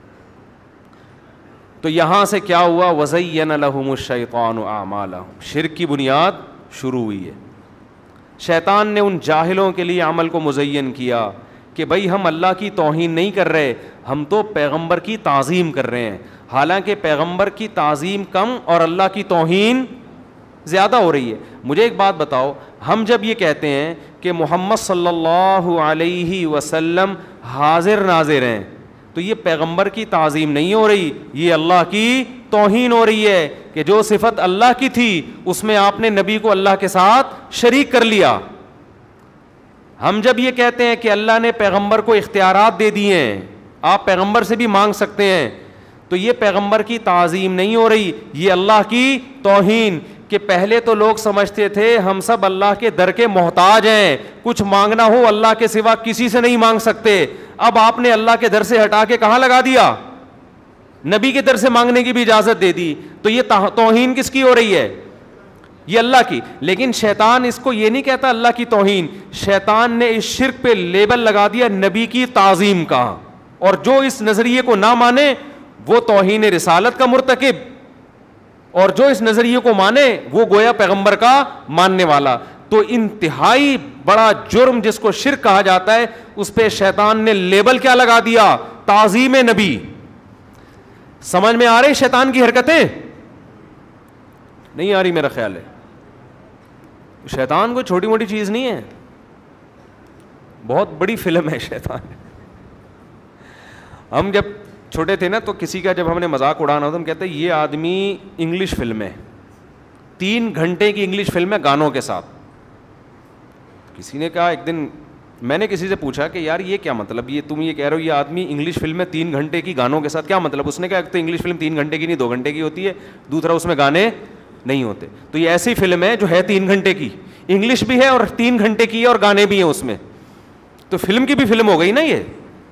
تو یہاں سے کیا ہوا, وَزَيَّنَ لَهُمُ الشَّيْطَانُ أَعْمَالَهُمْ, شرک کی بنیاد شروع ہوئی ہے. شیطان نے ان جاہلوں کے لیے عمل کو مزین کیا کہ بھائی ہم اللہ کی توہین نہیں کر رہے, ہم تو پیغمبر کی تعظیم کر رہے ہیں. حالانکہ پیغمبر کی تعظیم کم اور اللہ کی توہین زیادہ ہو رہی ہے. مجھے ایک بات بتاؤ, ہم جب یہ کہتے ہیں کہ محمد صلی اللہ علیہ وسلم حاضر ناظر ہیں, تو یہ پیغمبر کی تعظیم نہیں ہو رہی, یہ اللہ کی توہین ہو رہی ہے کہ جو صفت اللہ کی تھی اس میں آپ نے نبی کو اللہ کے ساتھ شریک کر لیا. ہم جب یہ کہتے ہیں کہ اللہ نے پیغمبر کو اختیارات دے دیے ہیں, آپ پیغمبر سے بھی مانگ سکتے ہیں, تو یہ پیغمبر کی تعظیم نہیں ہو رہی, یہ اللہ کی توہین. کہ پہلے تو لوگ سمجھتے تھے ہم سب اللہ کے در کے محتاج ہیں, کچھ مانگنا ہو اللہ کے سوا کسی سے نہیں مانگ سکتے. اب آپ نے اللہ کے در سے ہٹا کے کہاں لگا دیا, نبی کے در سے مانگنے کی بھی اجازت دے دی. تو یہ توہین کس کی ہو رہی ہے, یہ اللہ کی. لیکن شیطان اس کو یہ نہیں کہتا اللہ کی توہین, شیطان نے اس شرک پہ لیبل لگا دیا نبی کی تعظیم کا, اور جو اس نظریے کو نہ مانے وہ توہین رسالت کا مرتکب, اور جو اس نظریے کو مانے وہ گویا پیغمبر کا ماننے والا. تو انتہائی بڑا جرم جس کو شرک کہا جاتا ہے, اس پہ شیطان نے لیبل کیا لگا دیا, تعظیم نبی. سمجھ میں آ رہی شیطان کی حرکتیں؟ نہیں آ رہی میرا خیال ہے. شیطان کوئی چھوٹی موٹی چیز نہیں ہے, بہت بڑی فلم ہے شیطان. ہم جب چھوٹے تھے نا تو کسی کا جب ہم نے مذاق اڑانا ہوتا ہم کہتے ہیں یہ آدمی انگلش فلم ہے, تین گھنٹے کی انگلش فلم ہے گانوں کے ساتھ. کسی نے کہا ایک دن, میں نے کسی سے پوچھا کہ یار یہ کیا مطلب, یہ تم یہ کہہ رہے ہو یہ آدمی انگلش فلم میں تین گھنٹے کی گانوں کے ساتھ, کیا مطلب؟ اس نے کہا تو انگلش فلم تین گھنٹے کی نہیں دو گھنٹے کی ہوتی ہے, دوسرا اس میں گانے نہیں ہوتے. تو یہ ایسی فلم ہے جو ہے تین گھنٹے کی, انگلش بھی ہے اور تین گھنٹے کی ہے اور گانے بھی ہیں اس میں, تو فلم کی بھی فلم ہو گئی نا. یہ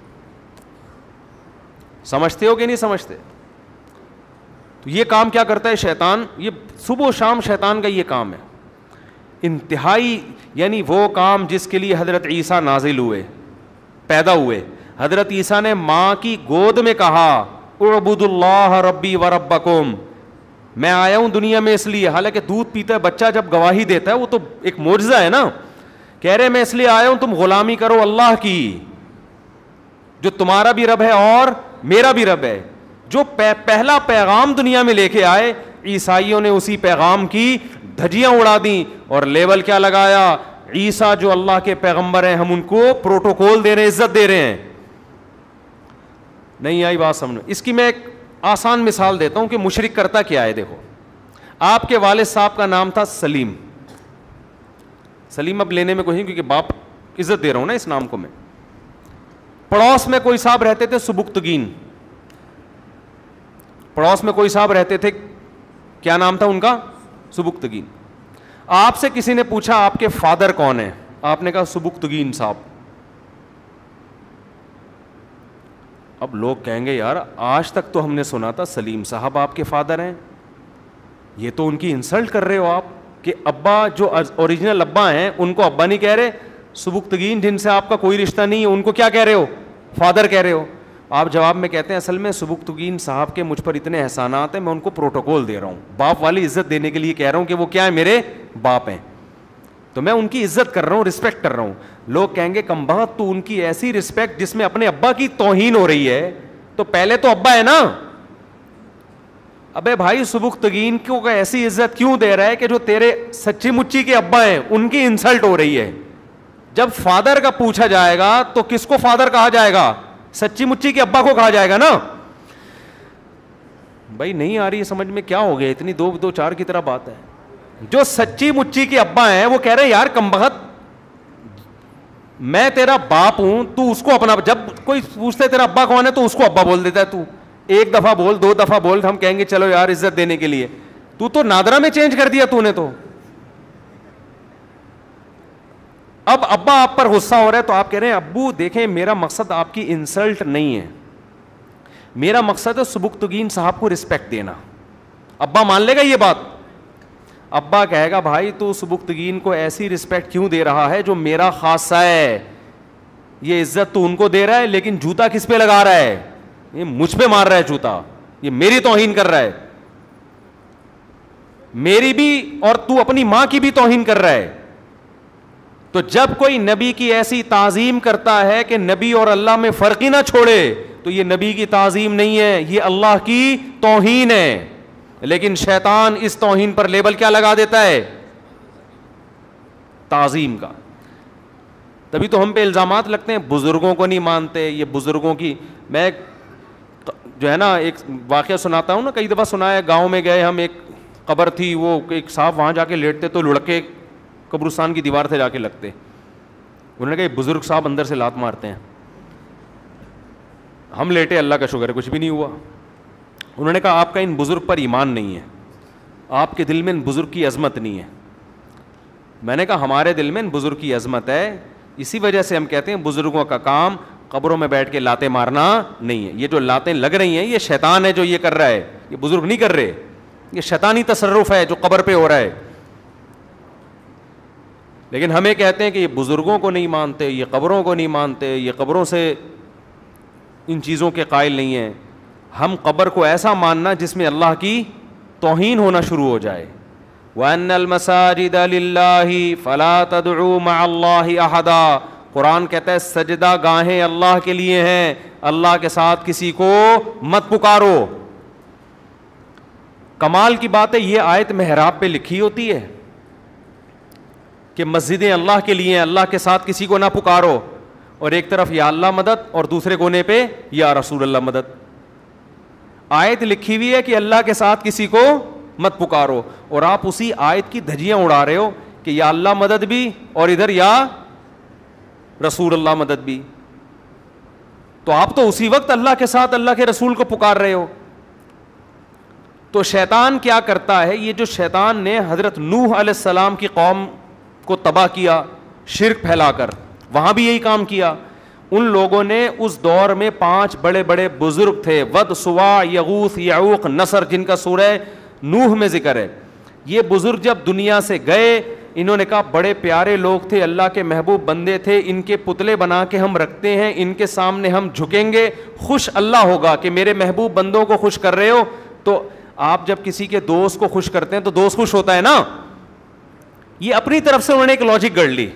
سمجھتے ہو کہ نہیں سمجھتے؟ تو یہ کام کیا کرتا ہے شیطان, یہ صبح و شام شیطان کا یہ کام ہے انتہائی. یعنی وہ کام جس کے لیے حضرت عیسیٰ نازل ہوئے, پیدا ہوئے. حضرت عیسیٰ نے ماں کی گود میں کہا اعبدوا اللہ ربی و ربکم, میں آیا ہوں دنیا میں اس لیے. حالانکہ دودھ پیتا ہے بچہ جب گواہی دیتا ہے وہ تو ایک معجزہ ہے نا. کہہ رہے میں اس لیے آیا ہوں تم غلامی کرو اللہ کی, جو تمہارا بھی رب ہے اور میرا بھی رب ہے. جو پہلا پیغام دنیا میں لے کے آئے, عیسائیوں نے اسی پیغام کی دھجیاں اڑا دیں اور لیبل کیا لگایا, عیسیٰ جو اللہ کے پیغمبر ہیں ہم ان کو پروٹوکول دے رہے ہیں, عزت دے رہے ہیں. نہیں آئی بات سمجھ؟ اس کی میں ایک آسان مثال دیتا ہوں کہ مشرک کرتا کیا ہے. دیکھو, آپ کے والد صاحب کا نام تھا سلیم. سلیم اب لینے میں کوئی نہیں کیونکہ باپ عزت دے رہا ہوں نا اس نام کو میں. پڑوس میں کوئی صاحب رہتے تھے سبکتگین, پڑوس میں کوئی صاحب رہتے تھے, کیا نام تھا ان کا؟ سبکتگین. آپ سے کسی نے پوچھا آپ کے فادر کون ہیں, آپ نے کہا سبکتگین صاحب. اب لوگ کہیں گے یار آج تک تو ہم نے سنا تھا سلیم صاحب آپ کے فادر ہیں, یہ تو ان کی انسلٹ کر رہے ہو آپ کہ ابا جو اوریجنل ابا ہیں ان کو ابا نہیں کہہ رہے, سبکتگین جن سے آپ کا کوئی رشتہ نہیں ہے ان کو کیا کہہ رہے ہو, فادر کہہ رہے ہو. آپ جواب میں کہتے ہیں اصل میں سبکتگین صاحب کے مجھ پر اتنے احسانات ہیں میں ان کو پروٹوکول دے رہا ہوں, باپ والی عزت دینے کے لیے کہہ رہا ہوں کہ وہ کیا ہے میرے باپ ہیں, تو میں ان کی عزت کر رہا ہوں, رسپیکٹ کر رہا ہوں. لوگ کہیں گے کمبخت تو ان کی ایسی رسپیکٹ جس میں اپنے ابا کی توہین ہو رہی ہے, تو پہلے تو ابا ہے نا. ابے بھائی سبکتگین کو ایسی عزت کیوں دے رہا ہے کہ جو تیرے سچی مچی کے ابا ہیں ان کی انسلٹ ہو رہی ہے. جب فادر کا پوچھا جائے گا تو کس کو فادر کہا جائے گا, سچی مچی کے ابا کو کہا جائے گا نا. بھائی نہیں آ رہی ہے سمجھ میں, کیا ہو گیا اتنی دو دو چار کی طرح بات ہے. جو سچی مچی کے ابا ہیں وہ کہہ رہے ہیں یار کمبخت میں تیرا باپ ہوں, تو اس کو اپنا, جب کوئی پوچھتے تیرا ابا کون ہے تو اس کو ابا بول دیتا ہے. تو ایک دفعہ بول, دو دفعہ بول, ہم کہیں گے چلو یار عزت دینے کے لیے. تو تو نادرا میں چینج کر دیا تو نے. تو اب ابا آپ پر غصہ ہو رہا ہے تو آپ کہہ رہے ہیں ابو دیکھیں میرا مقصد آپ کی انسلٹ نہیں ہے, میرا مقصد ہے سبکتگین صاحب کو رسپیکٹ دینا. ابا مان لے گا یہ بات؟ ابا کہے گا بھائی تو سبکتگین کو ایسی رسپیکٹ کیوں دے رہا ہے جو میرا خاصہ ہے, یہ عزت تو ان کو دے رہا ہے لیکن جوتا کس پہ لگا رہا ہے, یہ مجھ پہ مار رہا ہے جوتا, یہ میری توہین کر رہا ہے, میری بھی اور تو اپنی ماں کی بھی توہین کر رہا ہے. تو جب کوئی نبی کی ایسی تعظیم کرتا ہے کہ نبی اور اللہ میں فرق ہی نہ چھوڑے تو یہ نبی کی تعظیم نہیں ہے, یہ اللہ کی توہین ہے. لیکن شیطان اس توہین پر لیبل کیا لگا دیتا ہے, تعظیم کا. تبھی تو ہم پہ الزامات لگتے ہیں بزرگوں کو نہیں مانتے, یہ بزرگوں کی. میں جو ہے نا ایک واقعہ سناتا ہوں نا, کئی دفعہ سنا ہے. گاؤں میں گئے ہم, ایک قبر تھی, وہ ایک صاحب وہاں جا کے لیٹتے تو لڑکے قبرستان کی دیوار سے جا کے لگتے. انہوں نے کہا یہ بزرگ صاحب اندر سے لات مارتے ہیں. ہم لیٹے, اللہ کا شکر ہے کچھ بھی نہیں ہوا. انہوں نے کہا آپ کا ان بزرگ پر ایمان نہیں ہے, آپ کے دل میں ان بزرگ کی عظمت نہیں ہے. میں نے کہا ہمارے دل میں ان بزرگ کی عظمت ہے, اسی وجہ سے ہم کہتے ہیں بزرگوں کا کام قبروں میں بیٹھ کے لاتیں مارنا نہیں ہے. یہ جو لاتیں لگ رہی ہیں یہ شیطان ہے جو یہ کر رہا ہے, یہ بزرگ نہیں کر رہے, یہ شیطانی تصرف ہے جو قبر پہ ہو رہا ہے. لیکن ہمیں کہتے ہیں کہ یہ بزرگوں کو نہیں مانتے, یہ قبروں کو نہیں مانتے, یہ قبروں سے ان چیزوں کے قائل نہیں ہیں. ہم قبر کو ایسا ماننا جس میں اللہ کی توہین ہونا شروع ہو جائے. وَأَنَّ الْمَسَاجِدَ لِلَّهِ فَلَا تَدْعُوا مَعَ اللَّهِ أَحَدًا. قرآن کہتا ہے سجدہ گاہیں اللہ کے لیے ہیں, اللہ کے ساتھ کسی کو مت پکارو. کمال کی بات ہے یہ آیت محراب پہ لکھی ہوتی ہے کہ مسجدیں اللہ کے لیے ہیں, اللہ کے ساتھ کسی کو نہ پکارو, اور ایک طرف یا اللہ مدد اور دوسرے کونے پہ یا رسول اللہ مدد. آیت لکھی ہوئی ہے کہ اللہ کے ساتھ کسی کو مت پکارو, اور آپ اسی آیت کی دھجیاں اڑا رہے ہو کہ یا اللہ مدد بھی اور ادھر یا رسول اللہ مدد بھی. تو آپ تو اسی وقت اللہ کے ساتھ اللہ کے رسول کو پکار رہے ہو. تو شیطان کیا کرتا ہے, یہ جو شیطان نے حضرت نوح علیہ السلام کی قوم کو تباہ کیا شرک پھیلا کر, وہاں بھی یہی کام کیا. ان لوگوں نے اس دور میں پانچ بڑے بڑے بزرگ تھے, ود, سوا, یغوث, یعوق, نصر, جن کا سورہ نوح میں ذکر ہے. یہ بزرگ جب دنیا سے گئے, انہوں نے کہا بڑے پیارے لوگ تھے, اللہ کے محبوب بندے تھے, ان کے پتلے بنا کے ہم رکھتے ہیں, ان کے سامنے ہم جھکیں گے, خوش اللہ ہوگا کہ میرے محبوب بندوں کو خوش کر رہے ہو. تو آپ جب کسی کے دوست کو خوش کرتے ہیں تو دوست خوش ہوتا ہے نا. یہ اپنی طرف سے انہوں نے ایک لاجک گڑھ لی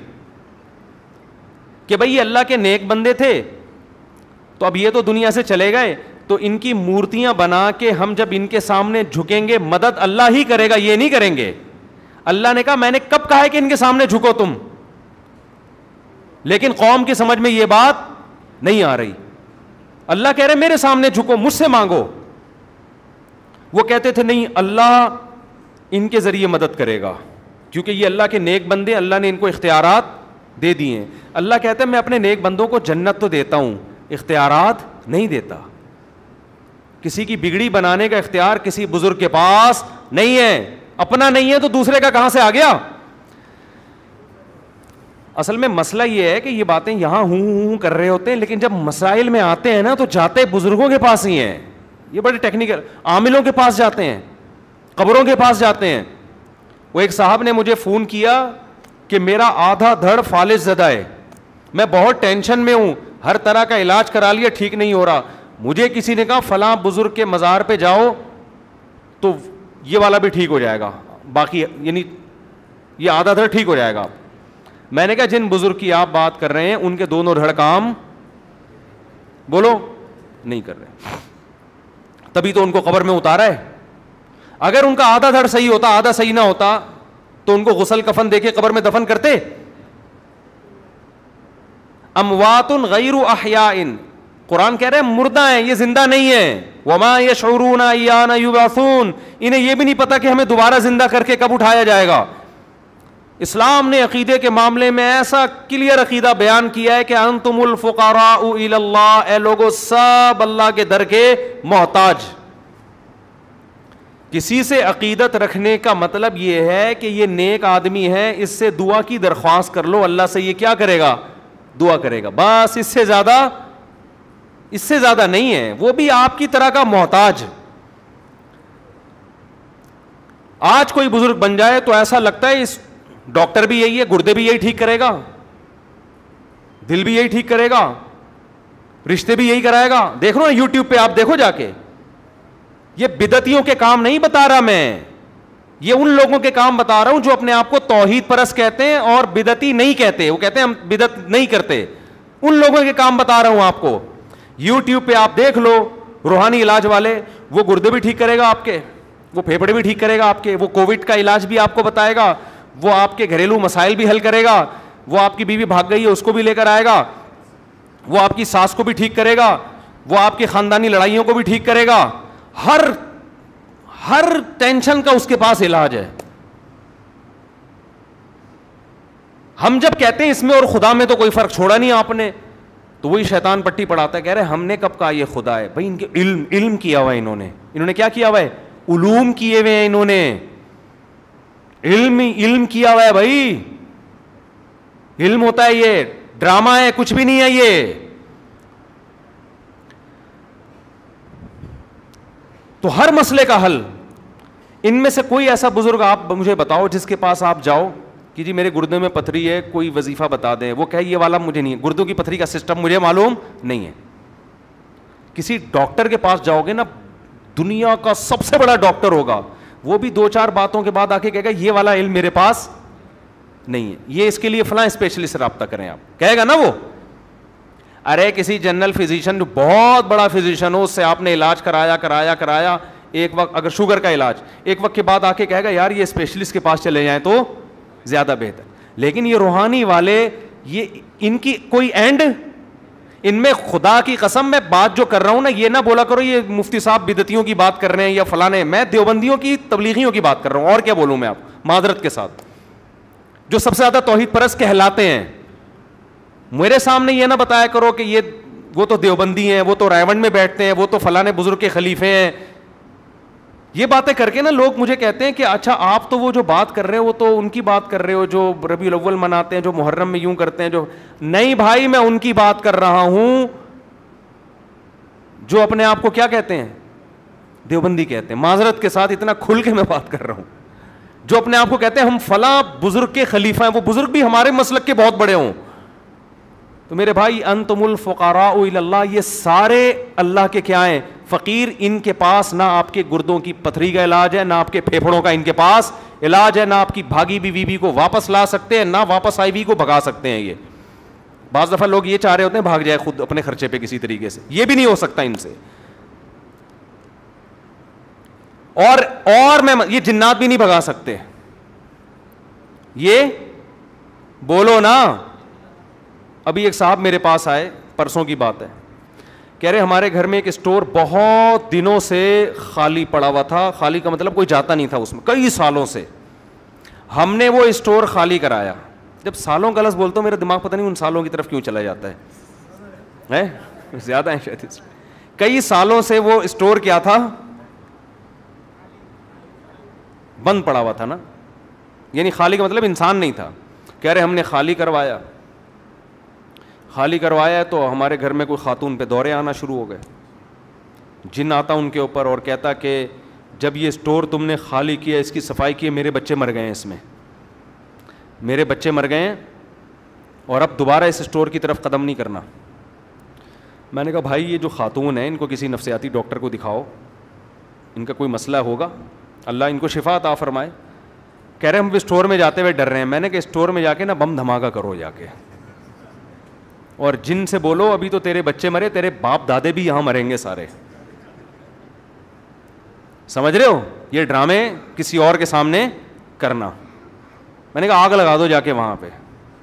کہ بھئی یہ اللہ کے نیک بندے تھے, تو اب یہ تو دنیا سے چلے گئے, تو ان کی مورتیاں بنا کے ہم جب ان کے سامنے جھکیں گے مدد اللہ ہی کرے گا, یہ نہیں کریں گے. اللہ نے کہا میں نے کب کہا ہے کہ ان کے سامنے جھکو تم, لیکن قوم کی سمجھ میں یہ بات نہیں آ رہی. اللہ کہہ رہے میرے سامنے جھکو, مجھ سے مانگو. وہ کہتے تھے نہیں اللہ ان کے ذریعے مدد کرے گا, کیونکہ یہ اللہ کے نیک بندے, اللہ نے ان کو اختیارات دے دیے ہیں. اللہ کہتا ہے میں اپنے نیک بندوں کو جنت تو دیتا ہوں, اختیارات نہیں دیتا. کسی کی بگڑی بنانے کا اختیار کسی بزرگ کے پاس نہیں ہے, اپنا نہیں ہے تو دوسرے کا کہاں سے آ گیا. اصل میں مسئلہ یہ ہے کہ یہ باتیں یہاں ہوں ہوں کر رہے ہوتے ہیں, لیکن جب مسائل میں آتے ہیں نا تو جاتے بزرگوں کے پاس ہی ہیں. یہ بڑے ٹیکنیکل, عاملوں کے پاس جاتے ہیں, قبروں کے پاس جاتے ہیں. وہ ایک صاحب نے مجھے فون کیا کہ میرا آدھا دھڑ فالج زدہ ہے, میں بہت ٹینشن میں ہوں, ہر طرح کا علاج کرا لیا ٹھیک نہیں ہو رہا. مجھے کسی نے کہا فلاں بزرگ کے مزار پہ جاؤ تو یہ والا بھی ٹھیک ہو جائے گا, باقی یعنی یہ آدھا دھڑ ٹھیک ہو جائے گا. میں نے کہا جن بزرگ کی آپ بات کر رہے ہیں ان کے دونوں دھڑ کام بولو نہیں کر رہے, تبھی تو ان کو قبر میں اتارا ہے. اگر ان کا آدھا دھڑ صحیح ہوتا, آدھا صحیح نہ ہوتا, تو ان کو غسل کفن دے کے قبر میں دفن کرتے. اموات غیر احیاء, قرآن کہہ رہے ہیں مردہ ہیں, یہ زندہ نہیں ہیں. وما یشعرون ایان یبعثون, انہیں یہ بھی نہیں پتا کہ ہمیں دوبارہ زندہ کر کے کب اٹھایا جائے گا. اسلام نے عقیدے کے معاملے میں ایسا کلیئر عقیدہ بیان کیا ہے کہ انتم الفقراء الی اللہ, اے لوگوں سب اللہ کے در کے محتاج. کسی سے عقیدت رکھنے کا مطلب یہ ہے کہ یہ نیک آدمی ہے, اس سے دعا کی درخواست کر لو, اللہ سے یہ کیا کرے گا, دعا کرے گا, بس. اس سے زیادہ اس سے زیادہ نہیں ہے. وہ بھی آپ کی طرح کا محتاج. آج کوئی بزرگ بن جائے تو ایسا لگتا ہے اس ڈاکٹر بھی یہی ہے, گردے بھی یہی ٹھیک کرے گا, دل بھی یہی ٹھیک کرے گا, رشتے بھی یہی کرائے گا. دیکھ رہو یوٹیوب پہ, آپ دیکھو جا کے. یہ بدعتیوں کے کام نہیں بتا رہا میں, یہ ان لوگوں کے کام بتا رہا ہوں جو اپنے آپ کو توحید پرست کہتے ہیں اور بدعتی نہیں کہتے. وہ کہتے ہیں ہم بدعت نہیں کرتے. ان لوگوں کے کام بتا رہا ہوں آپ کو. یوٹیوب پہ آپ دیکھ لو, روحانی علاج والے, وہ گردے بھی ٹھیک کرے گا آپ کے, وہ پھیپھڑے بھی ٹھیک کرے گا آپ کے, وہ کووڈ کا علاج بھی آپ کو بتائے گا, وہ آپ کے گھریلو مسائل بھی حل کرے گا, وہ آپ کی بیوی بھاگ گئی ہے اس کو بھی لے کر آئے گا, وہ آپ کی ساس کو بھی ٹھیک کرے گا, وہ آپ کی خاندانی لڑائیوں کو بھی ٹھیک کرے گا. ہر ہر ٹینشن کا اس کے پاس علاج ہے. ہم جب کہتے ہیں اس میں اور خدا میں تو کوئی فرق چھوڑا نہیں آپ نے, تو وہی شیطان پٹی پڑھاتا ہے, کہہ رہے ہم نے کب کہا یہ خدا ہے. بھائی ان کے علم علم کیا ہوا ہے, انہوں نے انہوں نے کیا کیا ہوا ہے, علوم کیے ہوئے ہیں, انہوں نے علم علم کیا ہوا ہے. بھائی علم ہوتا ہے, یہ ڈرامہ ہے, کچھ بھی نہیں ہے یہ. تو ہر مسئلے کا حل, ان میں سے کوئی ایسا بزرگ آپ مجھے بتاؤ جس کے پاس آپ جاؤ کہ جی میرے گردے میں پتھری ہے, کوئی وظیفہ بتا دیں, وہ کہے یہ والا مجھے نہیں ہے, گردوں کی پتھری کا سسٹم مجھے معلوم نہیں ہے. کسی ڈاکٹر کے پاس جاؤ گے نا, دنیا کا سب سے بڑا ڈاکٹر ہوگا, وہ بھی دو چار باتوں کے بعد آ کے کہے گا یہ والا علم میرے پاس نہیں ہے, یہ اس کے لیے فلاں اسپیشلسٹ سے رابطہ کریں آپ, کہے گا نا وہ. ارے کسی جنرل فزیشین جو بہت بڑا فزیشین ہو, اس سے آپ نے علاج کرایا کرایا کرایا ایک وقت, اگر شوگر کا علاج, ایک وقت کے بعد آ کے کہے گا یار یہ اسپیشلسٹ کے پاس چلے جائیں تو زیادہ بہتر. لیکن یہ روحانی والے, یہ ان کی کوئی اینڈ, ان میں خدا کی قسم میں بات جو کر رہا ہوں نا, یہ نہ بولا کرو یہ مفتی صاحب بدعتیوں کی بات کر رہے ہیں یا فلانے, میں دیوبندیوں کی تبلیغیوں کی بات کر رہا ہوں, اور کیا بولوں میں آپ معذرت کے ساتھ, جو سب سے زیادہ توحید پرست کہلاتے ہیں. میرے سامنے یہ نہ بتایا کرو کہ یہ وہ تو دیوبندی ہیں, وہ تو رائیونڈ میں بیٹھتے ہیں, وہ تو فلانے بزرگ کے خلیفے ہیں. یہ باتیں کر کے نا لوگ مجھے کہتے ہیں کہ اچھا آپ تو وہ جو بات کر رہے ہو وہ تو ان کی بات کر رہے ہو جو ربیع الاول مناتے ہیں, جو محرم میں یوں کرتے ہیں, جو نہیں بھائی میں ان کی بات کر رہا ہوں جو اپنے آپ کو کیا کہتے ہیں, دیوبندی کہتے ہیں. معذرت کے ساتھ اتنا کھل کے میں بات کر رہا ہوں, جو اپنے آپ کو کہتے ہیں ہم فلاں بزرگ کے خلیفہ ہیں, وہ بزرگ بھی ہمارے مسلک کے بہت بڑے ہوں. تو میرے بھائی انتم الفقراء الی اللہ, یہ سارے اللہ کے کیا ہیں, فقیر. ان کے پاس نہ آپ کے گردوں کی پتھری کا علاج ہے, نہ آپ کے پھیپھڑوں کا ان کے پاس علاج ہے, نہ آپ کی بھاگی بھی بیوی کو واپس لا سکتے ہیں, نہ واپس آئی بیوی کو بھگا سکتے ہیں. یہ بعض دفعہ لوگ یہ چاہ رہے ہوتے ہیں بھاگ جائے خود اپنے خرچے پہ کسی طریقے سے, یہ بھی نہیں ہو سکتا ان سے. اور اور میں یہ جنات بھی نہیں بھگا سکتے, یہ بولو نا. ابھی ایک صاحب میرے پاس آئے, پرسوں کی بات ہے, کہہ رہے ہمارے گھر میں ایک اسٹور بہت دنوں سے خالی پڑا ہوا تھا. خالی کا مطلب کوئی جاتا نہیں تھا اس میں, کئی سالوں سے. ہم نے وہ اسٹور خالی کرایا. جب سالوں کا لفظ بولتا ہوں میرا دماغ پتہ نہیں ان سالوں کی طرف کیوں چلا جاتا ہے, زیادہ ہیں شاید. کئی سالوں سے وہ اسٹور کیا تھا, بند پڑا ہوا تھا نا, یعنی خالی کا مطلب انسان نہیں تھا. کہہ رہے ہم نے خالی کروایا خالی کروایا تو ہمارے گھر میں کوئی خاتون پہ دورے آنا شروع ہو گئے. جن آتا ان کے اوپر اور کہتا کہ جب یہ اسٹور تم نے خالی کیا, اس کی صفائی کی, میرے بچے مر گئے ہیں, اس میں میرے بچے مر گئے ہیں اور اب دوبارہ اس اسٹور کی طرف قدم نہیں کرنا. میں نے کہا بھائی یہ جو خاتون ہیں ان کو کسی نفسیاتی ڈاکٹر کو دکھاؤ, ان کا کوئی مسئلہ ہوگا, اللہ ان کو شفا عطا فرمائے. کہہ رہے ہم اسٹور میں جاتے ہوئے ڈر رہے ہیں. میں نے کہا اسٹور میں جا کے نا بم دھماکہ کرو جا کے, اور جن سے بولو ابھی تو تیرے بچے مرے, تیرے باپ دادے بھی یہاں مریں گے سارے. سمجھ رہے ہو, یہ ڈرامے کسی اور کے سامنے کرنا. میں نے کہا آگ لگا دو جا کے وہاں پہ,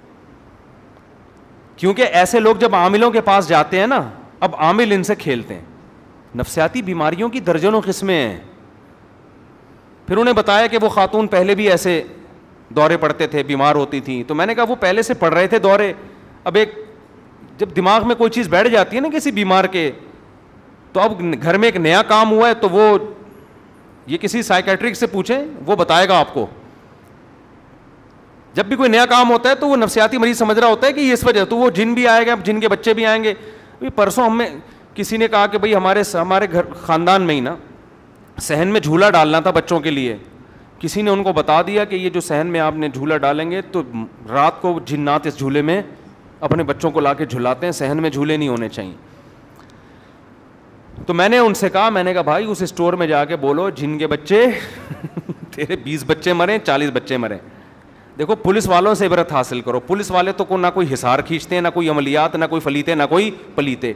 کیونکہ ایسے لوگ جب عاملوں کے پاس جاتے ہیں نا, اب عامل ان سے کھیلتے ہیں. نفسیاتی بیماریوں کی درجنوں قسمیں ہیں. پھر انہیں بتایا کہ وہ خاتون پہلے بھی ایسے دورے پڑتے تھے, بیمار ہوتی تھیں. تو میں نے کہا وہ پہلے سے پڑ رہے تھے دورے. اب ایک جب دماغ میں کوئی چیز بیٹھ جاتی ہے نا کسی بیمار کے, تو اب گھر میں ایک نیا کام ہوا ہے تو وہ یہ کسی سائیکیٹرک سے پوچھیں, وہ بتائے گا آپ کو. جب بھی کوئی نیا کام ہوتا ہے تو وہ نفسیاتی مریض سمجھ رہا ہوتا ہے کہ یہ اس وجہ, تو وہ جن بھی آئے گا, جن کے بچے بھی آئیں گے. پرسوں ہمیں کسی نے کہا کہ بھائی ہمارے ہمارے گھر خاندان میں ہی نا صحن میں جھولا ڈالنا تھا بچوں کے لیے. کسی نے ان کو بتا دیا کہ یہ جو صحن میں آپ نے جھولا ڈالیں گے تو رات کو جنات اس جھولے میں اپنے بچوں کو لا کے جھلاتے ہیں, صحن میں جھولے نہیں ہونے چاہیے. تو میں نے ان سے کہا, میں نے کہا بھائی اس اسٹور میں جا کے بولو جن کے بچے تیرے بیس بچے مریں, چالیس بچے مریں. دیکھو پولیس والوں سے عبرت حاصل کرو. پولیس والے تو کو نہ کوئی حصار کھینچتے ہیں, نہ کوئی عملیات, نہ کوئی فلیتے, نہ کوئی پلیتے.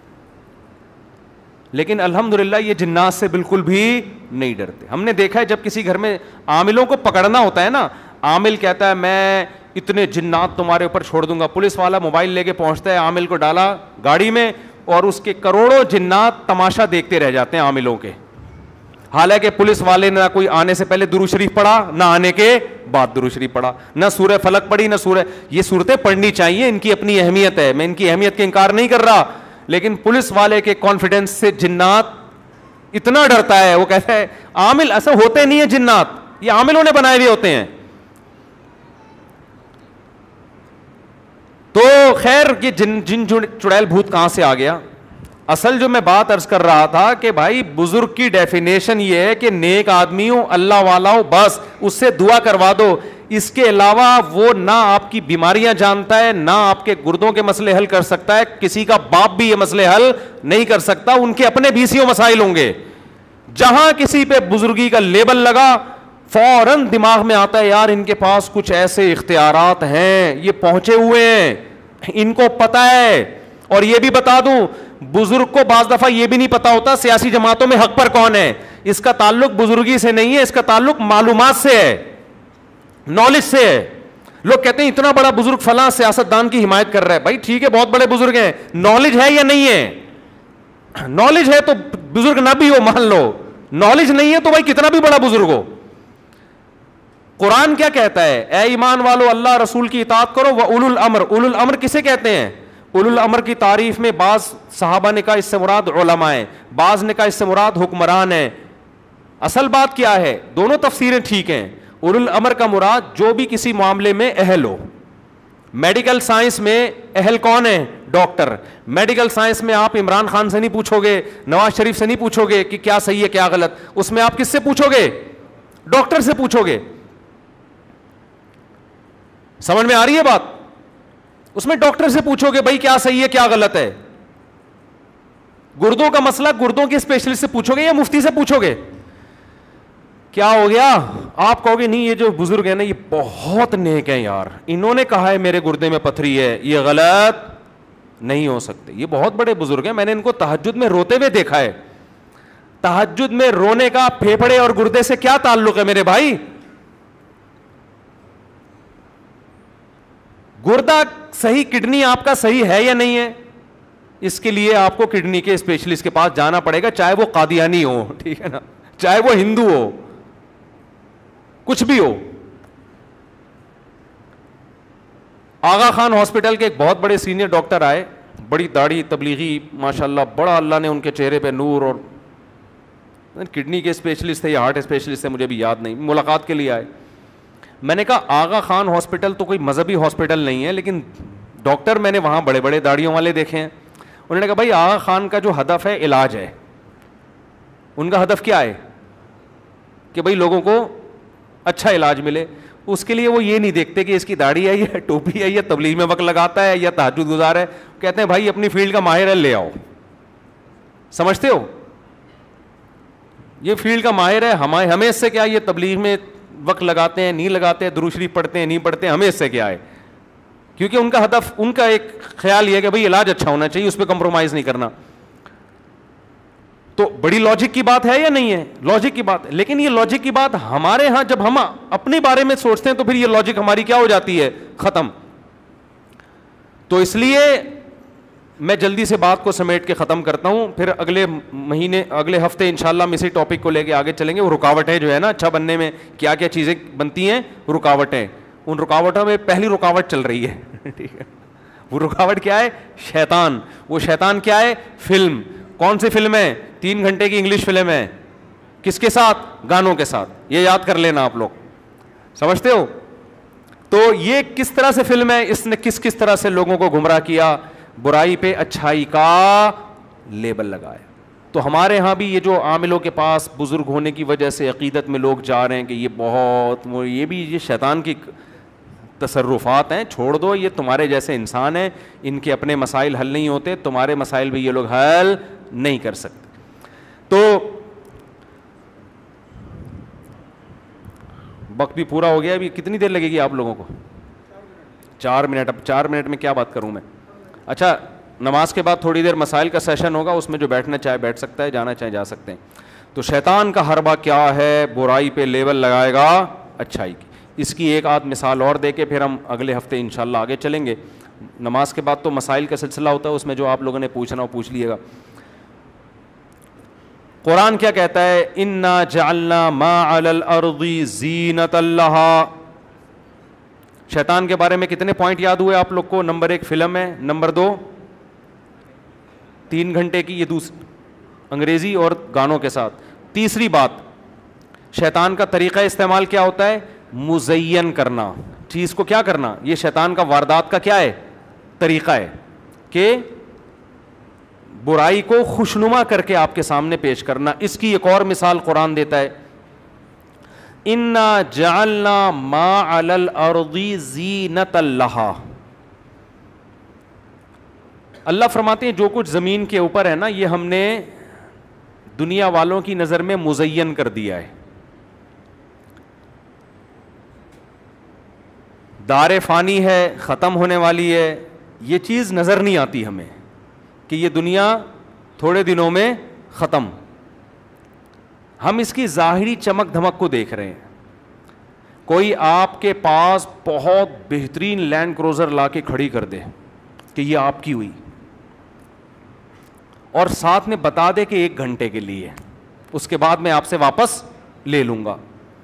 لیکن الحمدللہ یہ جنات سے بالکل بھی نہیں ڈرتے. ہم نے دیکھا ہے جب کسی گھر میں عاملوں کو پکڑنا ہوتا ہے نا, عامل کہتا ہے میں اتنے جنات تمہارے اوپر چھوڑ دوں گا, پولیس والا موبائل لے کے پہنچتا ہے, عامل کو ڈالا گاڑی میں اور اس کے کروڑوں جنات تماشا دیکھتے رہ جاتے ہیں عاملوں کے. حالانکہ پولیس والے نے نہ کوئی آنے سے پہلے درود شریف پڑھا, نہ آنے کے بعد درود شریف پڑھا, نہ سورہ فلق پڑھی, نہ سورہ, یہ صورتیں پڑھنی چاہیے, ان کی اپنی اہمیت ہے, میں ان کی اہمیت کا انکار نہیں کر رہا, لیکن پولیس والے کے کانفیڈنس سے جنات اتنا ڈرتا ہے, وہ کہتا ہے عامل ایسا ہوتے نہیں ہیں جنات, یہ عاملوں نے بنائے ہوئے ہوتے ہیں. تو خیر یہ جن جن چڑیل بھوت کہاں سے آ گیا؟ اصل جو میں بات عرض کر رہا تھا کہ بھائی بزرگ کی ڈیفینیشن یہ ہے کہ نیک آدمی ہو, اللہ والا ہو, بس اس سے دعا کروا دو. اس کے علاوہ وہ نہ آپ کی بیماریاں جانتا ہے, نہ آپ کے گردوں کے مسئلے حل کر سکتا ہے, کسی کا باپ بھی یہ مسئلے حل نہیں کر سکتا, ان کے اپنے بیسیوں مسائل ہوں گے. جہاں کسی پہ بزرگی کا لیبل لگا فوراً دماغ میں آتا ہے یار ان کے پاس کچھ ایسے اختیارات ہیں, یہ پہنچے ہوئے ہیں, ان کو پتہ ہے. اور یہ بھی بتا دوں, بزرگ کو بعض دفعہ یہ بھی نہیں پتا ہوتا سیاسی جماعتوں میں حق پر کون ہے. اس کا تعلق بزرگی سے نہیں ہے, اس کا تعلق معلومات سے ہے, نالج سے ہے. لوگ کہتے ہیں اتنا بڑا بزرگ فلاں سیاست دان کی حمایت کر رہا ہے. بھائی ٹھیک ہے, بہت بڑے بزرگ ہیں, نالج ہے یا نہیں ہے؟ نالج ہے تو بزرگ نہ بھی ہو مان لو, نالج نہیں ہے تو بھائی کتنا بھی بڑا بزرگ ہو. قرآن کیا کہتا ہے؟ اے ایمان والو اللہ رسول کی اطاعت کرو. و اولو الامر, اولو الامر کسے کہتے ہیں؟ اولو الامر کی تعریف میں بعض صحابہ نے کہا اس سے مراد علماء ہیں, بعض نے کہا اس سے مراد حکمران ہیں. اصل بات کیا ہے؟ دونوں تفسیریں ٹھیک ہیں. اولو الامر کا مراد جو بھی کسی معاملے میں اہل ہو. میڈیکل سائنس میں اہل کون ہے؟ ڈاکٹر. میڈیکل سائنس میں آپ عمران خان سے نہیں پوچھو گے, نواز شریف سے نہیں پوچھو گے کہ کیا صحیح ہے کیا غلط, اس میں آپ کس سے پوچھو گے؟ ڈاکٹر سے پوچھو گے. سمجھ میں آ رہی ہے بات؟ اس میں ڈاکٹر سے پوچھو گے بھائی کیا صحیح ہے کیا غلط ہے. گردوں کا مسئلہ گردوں کے اسپیشلسٹ سے پوچھو گے یا مفتی سے پوچھو گے؟ کیا ہو گیا؟ آپ کہو گے نہیں یہ جو بزرگ ہے نا یہ بہت نیک ہیں یار, انہوں نے کہا ہے میرے گردے میں پتھری ہے, یہ غلط نہیں ہو سکتے. یہ بہت بڑے بزرگ ہیں, میں نے ان کو تہجد میں روتے ہوئے دیکھا ہے. تہجد میں رونے کا پھیپھڑے اور گردے سے کیا تعلق ہے میرے بھائی؟ گردہ صحیح, کڈنی آپ کا صحیح ہے یا نہیں ہے؟ اس کے لیے آپ کو کڈنی کے اسپیشلسٹ کے پاس جانا پڑے گا, چاہے وہ قادیانی ہو, ٹھیک ہے نا, چاہے وہ ہندو ہو, کچھ بھی ہو. آغا خان ہاسپٹل کے ایک بہت بڑے سینئر ڈاکٹر آئے, بڑی داڑھی تبلیغی ماشاءاللہ, بڑا اللہ نے ان کے چہرے پہ نور, اور کڈنی کے اسپیشلسٹ تھے یا ہارٹ اسپیشلسٹ تھے مجھے بھی یاد نہیں, ملاقات کے لیے آئے. میں نے کہا آغا خان ہاسپٹل تو کوئی مذہبی ہاسپٹل نہیں ہے, لیکن ڈاکٹر میں نے وہاں بڑے بڑے داڑھیوں والے دیکھے ہیں. انہوں نے کہا بھائی آغا خان کا جو ہدف ہے علاج ہے. ان کا ہدف کیا ہے؟ کہ بھائی لوگوں کو اچھا علاج ملے. اس کے لیے وہ یہ نہیں دیکھتے کہ اس کی داڑھی ہے یا ٹوپی ہے یا تبلیغ میں وقت لگاتا ہے یا تہجد گزار ہے. کہتے ہیں بھائی اپنی فیلڈ کا ماہر ہے لے آؤ. سمجھتے ہو؟ یہ فیلڈ کا ماہر ہے, ہمیں ہمیں اس سے کیا, یہ تبلیغ میں وقت لگاتے ہیں نہیں لگاتے ہیں, درود شریف پڑھتے ہیں نہیں پڑھتے ہیں, ہمیں اس سے کیا ہے؟ کیونکہ ان کا ہدف, ان کا ایک خیال یہ ہے کہ بھائی علاج اچھا ہونا چاہیے, اس پہ کمپرومائز نہیں کرنا. تو بڑی لاجک کی بات ہے یا نہیں ہے؟ لاجک کی بات. لیکن یہ لاجک کی بات ہمارے ہاں جب ہم اپنے بارے میں سوچتے ہیں تو پھر یہ لاجک ہماری کیا ہو جاتی ہے؟ ختم. تو اس لیے میں جلدی سے بات کو سمیٹ کے ختم کرتا ہوں, پھر اگلے مہینے اگلے ہفتے انشاءاللہ ہم اسی ٹاپک کو لے کے آگے چلیں گے. وہ رکاوٹیں جو ہے نا اچھا بننے میں, کیا کیا چیزیں بنتی ہیں, رکاوٹیں. ان رکاوٹوں میں پہلی رکاوٹ چل رہی ہے, ٹھیک ہے. وہ رکاوٹ کیا ہے؟ شیطان. وہ شیطان کیا ہے؟ فلم. کون سی فلم ہے؟ تین گھنٹے کی انگلش فلم ہے. کس کے ساتھ؟ گانوں کے ساتھ. یہ یاد کر لینا آپ لوگ, سمجھتے ہو؟ تو یہ کس طرح سے فلم ہے, اس نے کس کس طرح سے لوگوں کو گمراہ کیا, برائی پہ اچھائی کا لیبل لگایا. تو ہمارے ہاں بھی یہ جو عاملوں کے پاس بزرگ ہونے کی وجہ سے عقیدت میں لوگ جا رہے ہیں کہ یہ بہت, یہ بھی یہ شیطان کی تصرفات ہیں, چھوڑ دو, یہ تمہارے جیسے انسان ہیں, ان کے اپنے مسائل حل نہیں ہوتے, تمہارے مسائل بھی یہ لوگ حل نہیں کر سکتے. تو وقت بھی پورا ہو گیا, ابھی کتنی دیر لگے گی آپ لوگوں کو؟ چار منٹ. اب چار منٹ میں کیا بات کروں میں؟ اچھا, نماز کے بعد تھوڑی دیر مسائل کا سیشن ہوگا, اس میں جو بیٹھنا چاہے بیٹھ سکتا ہے, جانا چاہے جا سکتے ہیں. تو شیطان کا حربہ کیا ہے؟ برائی پہ لیبل لگائے گا اچھائی کی. اس کی ایک آدھ مثال اور دے کے پھر ہم اگلے ہفتے انشاءاللہ آگے چلیں گے. نماز کے بعد تو مسائل کا سلسلہ ہوتا ہے, اس میں جو آپ لوگوں نے پوچھنا وہ پوچھ لیے گا. قرآن کیا کہتا ہے؟ انا جعلنا ما علی الارض زینۃ لہا. شیطان کے بارے میں کتنے پوائنٹ یاد ہوئے آپ لوگ کو؟ نمبر ایک فلم ہے, نمبر دو تین گھنٹے کی یہ دوسری انگریزی اور گانوں کے ساتھ. تیسری بات, شیطان کا طریقہ استعمال کیا ہوتا ہے؟ مزین کرنا, چیز کو کیا کرنا. یہ شیطان کا واردات کا کیا ہے؟ طریقہ ہے کہ برائی کو خوشنما کر کے آپ کے سامنے پیش کرنا. اس کی ایک اور مثال قرآن دیتا ہے, انا جعلنا ما علی الارض زینۃ لہا. اللہ فرماتے ہیں جو کچھ زمین کے اوپر ہے نا, یہ ہم نے دنیا والوں کی نظر میں مزین کر دیا ہے. دار فانی ہے, ختم ہونے والی ہے, یہ چیز نظر نہیں آتی ہمیں کہ یہ دنیا تھوڑے دنوں میں ختم. ہم اس کی ظاہری چمک دھمک کو دیکھ رہے ہیں. کوئی آپ کے پاس بہت بہترین لینڈ کروزر لا کے کھڑی کر دے کہ یہ آپ کی ہوئی, اور ساتھ میں بتا دے کہ ایک گھنٹے کے لیے, اس کے بعد میں آپ سے واپس لے لوں گا,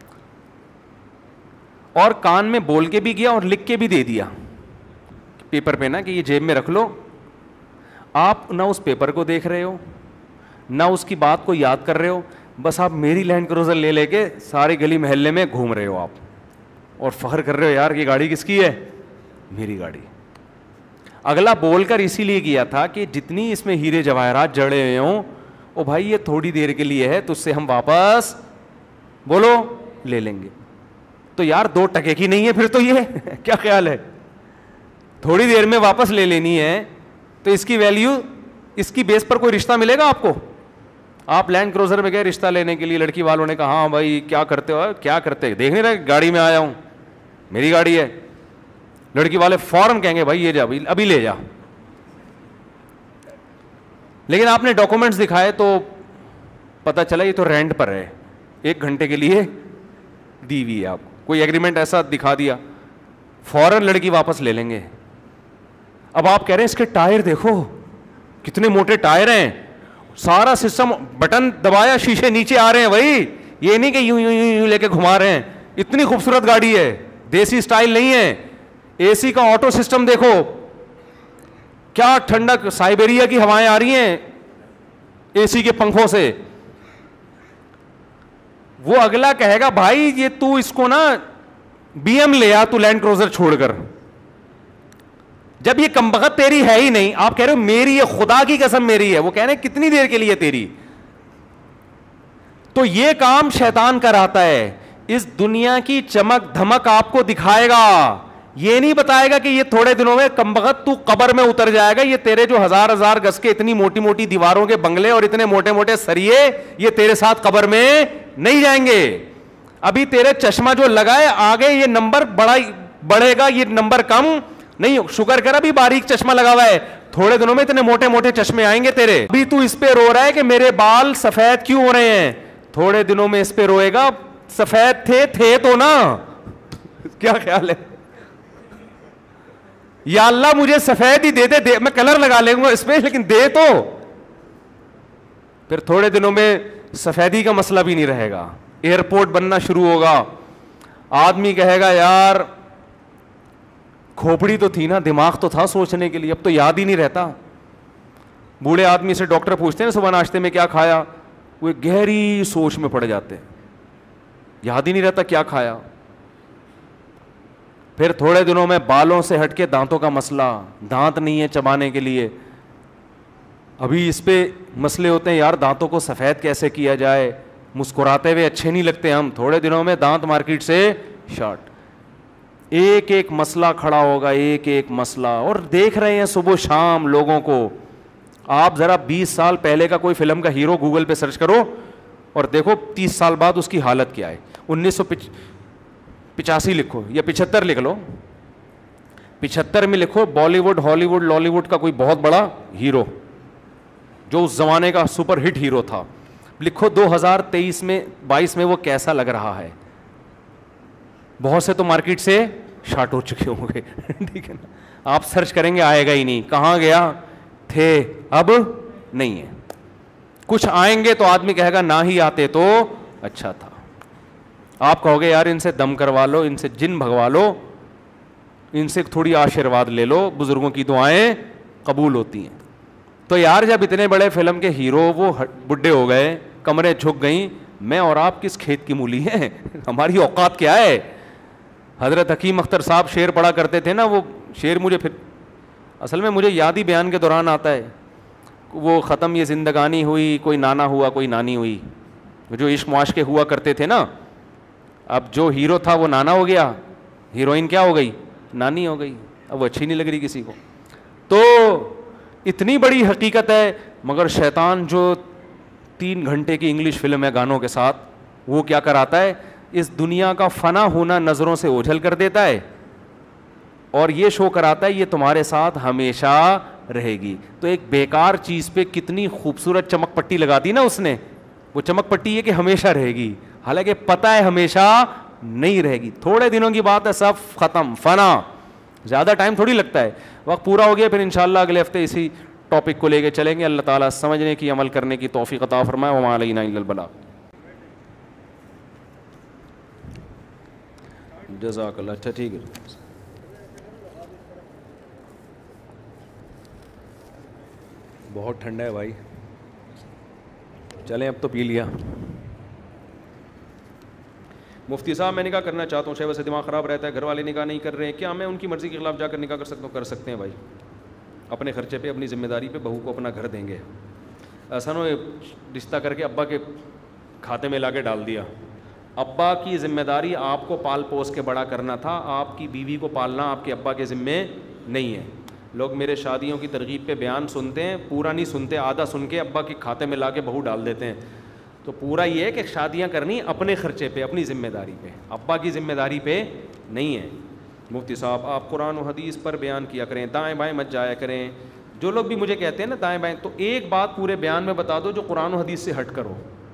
اور کان میں بول کے بھی گیا اور لکھ کے بھی دے دیا پیپر پہ نا کہ یہ جیب میں رکھ لو. آپ نہ اس پیپر کو دیکھ رہے ہو, نہ اس کی بات کو یاد کر رہے ہو, بس آپ میری لینڈ کروزر لے لے کے ساری گلی محلے میں گھوم رہے ہو آپ, اور فخر کر رہے ہو یار یہ گاڑی کس کی ہے؟ میری گاڑی. اگلا بول کر اسی لیے کیا تھا کہ جتنی اس میں ہیرے جواہرات جڑے ہوئے ہوں, او بھائی یہ تھوڑی دیر کے لیے ہے, تو اس سے ہم واپس بولو لے لیں گے. تو یار دو ٹکے کی نہیں ہے پھر تو, یہ کیا خیال ہے؟ تھوڑی دیر میں واپس لے لینی ہے تو اس کی ویلیو, اس کی بیس پر کوئی رشتہ ملے گا آپ کو؟ آپ لینڈ کروزر میں گئے رشتہ لینے کے لیے, لڑکی والوں نے کہا ہاں بھائی کیا کرتے ہو؟ کیا کرتے دیکھ نہیں رہے گاڑی میں آیا ہوں, میری گاڑی ہے. لڑکی والے فوراً کہیں گے بھائی یہ جا ابھی لے جا. لیکن آپ نے ڈاکومنٹس دکھائے تو پتہ چلا یہ تو رینٹ پر ہے, ایک گھنٹے کے لیے دی ہوئی ہے. آپ کوئی ایگریمنٹ ایسا دکھا دیا, فوراً لڑکی واپس لے لیں گے. اب آپ کہہ رہے ہیں اس کے ٹائر دیکھو کتنے موٹے ٹائر ہیں, سارا سسٹم بٹن دبایا شیشے نیچے آ رہے ہیں بھائی, یہ نہیں کہ یوں یوں یوں لے کے گھما رہے ہیں. اتنی خوبصورت گاڑی ہے, دیسی سٹائل نہیں ہے. اے سی کا آٹو سسٹم دیکھو, کیا ٹھنڈک, سائبیریا کی ہوائیں آ رہی ہیں اے سی کے پنکھوں سے. وہ اگلا کہے گا بھائی یہ تو اس کو نا بی ایم لے آ, تو لینڈ کروزر چھوڑ کر. جب یہ کمبخت تیری ہے ہی نہیں, آپ کہہ رہے ہو میری ہے, خدا کی قسم میری ہے, وہ کہہ رہے ہیں کتنی دیر کے لیے تیری. تو یہ کام شیطان کراتا ہے, اس دنیا کی چمک دھمک آپ کو دکھائے گا, یہ نہیں بتائے گا کہ یہ تھوڑے دنوں میں کمبخت تو قبر میں اتر جائے گا. یہ تیرے جو ہزار ہزار گز کے اتنی موٹی موٹی دیواروں کے بنگلے اور اتنے موٹے موٹے سریے, یہ تیرے ساتھ قبر میں نہیں جائیں گے. ابھی تیرے چشمہ جو لگائے آگے یہ نمبر بڑا بڑھے گا, یہ نمبر کم نہیں. شکر کر ابھی باریک چشمہ لگا ہوا ہے, تھوڑے دنوں میں اتنے موٹے موٹے چشمے آئیں گے تیرے. ابھی تو اس پہ رو رہا ہے کہ میرے بال سفید کیوں ہو رہے ہیں, تھوڑے دنوں میں اس پہ روئے گا سفید تھے تھے تو نا. کیا خیال ہے؟ یا اللہ مجھے سفید ہی دے دے, دے میں کلر لگا لوں گا اس پہ, لیکن دے تو. پھر تھوڑے دنوں میں سفیدی کا مسئلہ بھی نہیں رہے گا, ایئرپورٹ بننا شروع ہوگا. آدمی کہے گا یار کھوپڑی تو تھی نا, دماغ تو تھا سوچنے کے لیے, اب تو یاد ہی نہیں رہتا. بوڑھے آدمی سے ڈاکٹر پوچھتے ہیں صبح ناشتے میں کیا کھایا, وہ گہری سوچ میں پڑ جاتے, یاد ہی نہیں رہتا کیا کھایا. پھر تھوڑے دنوں میں بالوں سے ہٹ کے دانتوں کا مسئلہ, دانت نہیں ہے چبانے کے لیے. ابھی اس پہ مسئلے ہوتے ہیں یار دانتوں کو سفید کیسے کیا جائے, مسکراتے ہوئے اچھے نہیں لگتے ہم, تھوڑے دنوں میں دانت مارکیٹ سے شارٹ. ایک ایک مسئلہ کھڑا ہوگا, ایک ایک مسئلہ. اور دیکھ رہے ہیں صبح شام لوگوں کو. آپ ذرا بیس سال پہلے کا کوئی فلم کا ہیرو گوگل پہ سرچ کرو اور دیکھو تیس سال بعد اس کی حالت کیا ہے. انیس سو پچاسی لکھو یا پچہتر لکھ لو, پچہتر میں لکھو Bollywood Hollywood Lollywood کا کوئی بہت بڑا ہیرو جو اس زمانے کا سپر ہٹ ہیرو تھا, لکھو دو ہزار تیئیس میں بائیس میں وہ کیسا لگ رہا ہے. بہت سے تو مارکیٹ سے شارٹ ہو چکے ہوں گے. ٹھیک ہے نا, آپ سرچ کریں گے آئے گا ہی نہیں, کہاں گیا تھے اب نہیں ہے. کچھ آئیں گے تو آدمی کہے گا نہ ہی آتے تو اچھا تھا. آپ کہو گے یار ان سے دم کروا لو, ان سے جن بھگوا لو, ان سے تھوڑی آشیرواد لے لو, بزرگوں کی دعائیں قبول ہوتی ہیں. تو یار جب اتنے بڑے فلم کے ہیرو وہ بڈھے ہو گئے, کمریں جھک گئیں, میں اور آپ کس کھیت کی مولی ہیں؟ ہماری اوقات کیا ہے؟ حضرت حکیم اختر صاحب شعر پڑھا کرتے تھے نا, وہ شعر مجھے پھر اصل میں مجھے یاد ہی بیان کے دوران آتا ہے. وہ ختم یہ زندگانی ہوئی, کوئی نانا ہوا کوئی نانی ہوئی. جو عشق معاشقے ہوا کرتے تھے نا, اب جو ہیرو تھا وہ نانا ہو گیا, ہیروئن کیا ہو گئی؟ نانی ہو گئی. اب وہ اچھی نہیں لگ رہی کسی کو. تو اتنی بڑی حقیقت ہے. مگر شیطان جو تین گھنٹے کی انگلش فلم ہے گانوں کے ساتھ, وہ کیا کراتا ہے؟ اس دنیا کا فنا ہونا نظروں سے اوجھل کر دیتا ہے اور یہ شو کراتا ہے یہ تمہارے ساتھ ہمیشہ رہے گی. تو ایک بیکار چیز پہ کتنی خوبصورت چمک پٹی لگا دی نا اس نے. وہ چمک پٹی ہے کہ ہمیشہ رہے گی, حالانکہ پتہ ہے ہمیشہ نہیں رہے گی. تھوڑے دنوں کی بات ہے, سب ختم, فنا. زیادہ ٹائم تھوڑی لگتا ہے. وقت پورا ہو گیا, پھر انشاءاللہ اگلے ہفتے اسی ٹاپک کو لے کے چلیں گے. اللہ تعالیٰ سمجھنے کی, عمل کرنے کی توفیق عطا فرمائے. وما علینا الا البلاغ. جزاک اللہ. اچھا ٹھیک ہے, بہت ٹھنڈا ہے بھائی, چلیں اب تو پی لیا. مفتی صاحب میں نکاح کرنا چاہتا ہوں, شہوت سے دماغ خراب رہتا ہے, گھر والے نکاح نہیں کر رہے ہیں, کیا میں ان کی مرضی کے خلاف جا کر نکاح کر سکتا ہوں؟ کر سکتے ہیں بھائی, اپنے خرچے پہ, اپنی ذمہ داری پہ بہو کو اپنا گھر دیں گے. ایسا نہ رشتہ کر کے ابا کے کھاتے میں لا کے ڈال دیا. ابا کی ذمہ داری آپ کو پال پوس کے بڑا کرنا تھا, آپ کی بیوی کو پالنا آپ کے ابا کے ذمے نہیں ہے. لوگ میرے شادیوں کی ترغیب پہ بیان سنتے ہیں, پورا نہیں سنتے, آدھا سن کے ابا کے کھاتے میں لا کے بہو ڈال دیتے ہیں. تو پورا یہ ہے کہ شادیاں کرنی اپنے خرچے پہ, اپنی ذمہ داری پہ, ابا کی ذمہ داری پہ نہیں ہے. مفتی صاحب آپ قرآن و حدیث پر بیان کیا کریں, دائیں بائیں مت جایا کریں. جو لوگ بھی مجھے کہتے ہیں نا دائیں بائیں, تو ایک بات پورے بیان میں بتا دو جو قرآن و حدیث سے ہٹ کر ہو.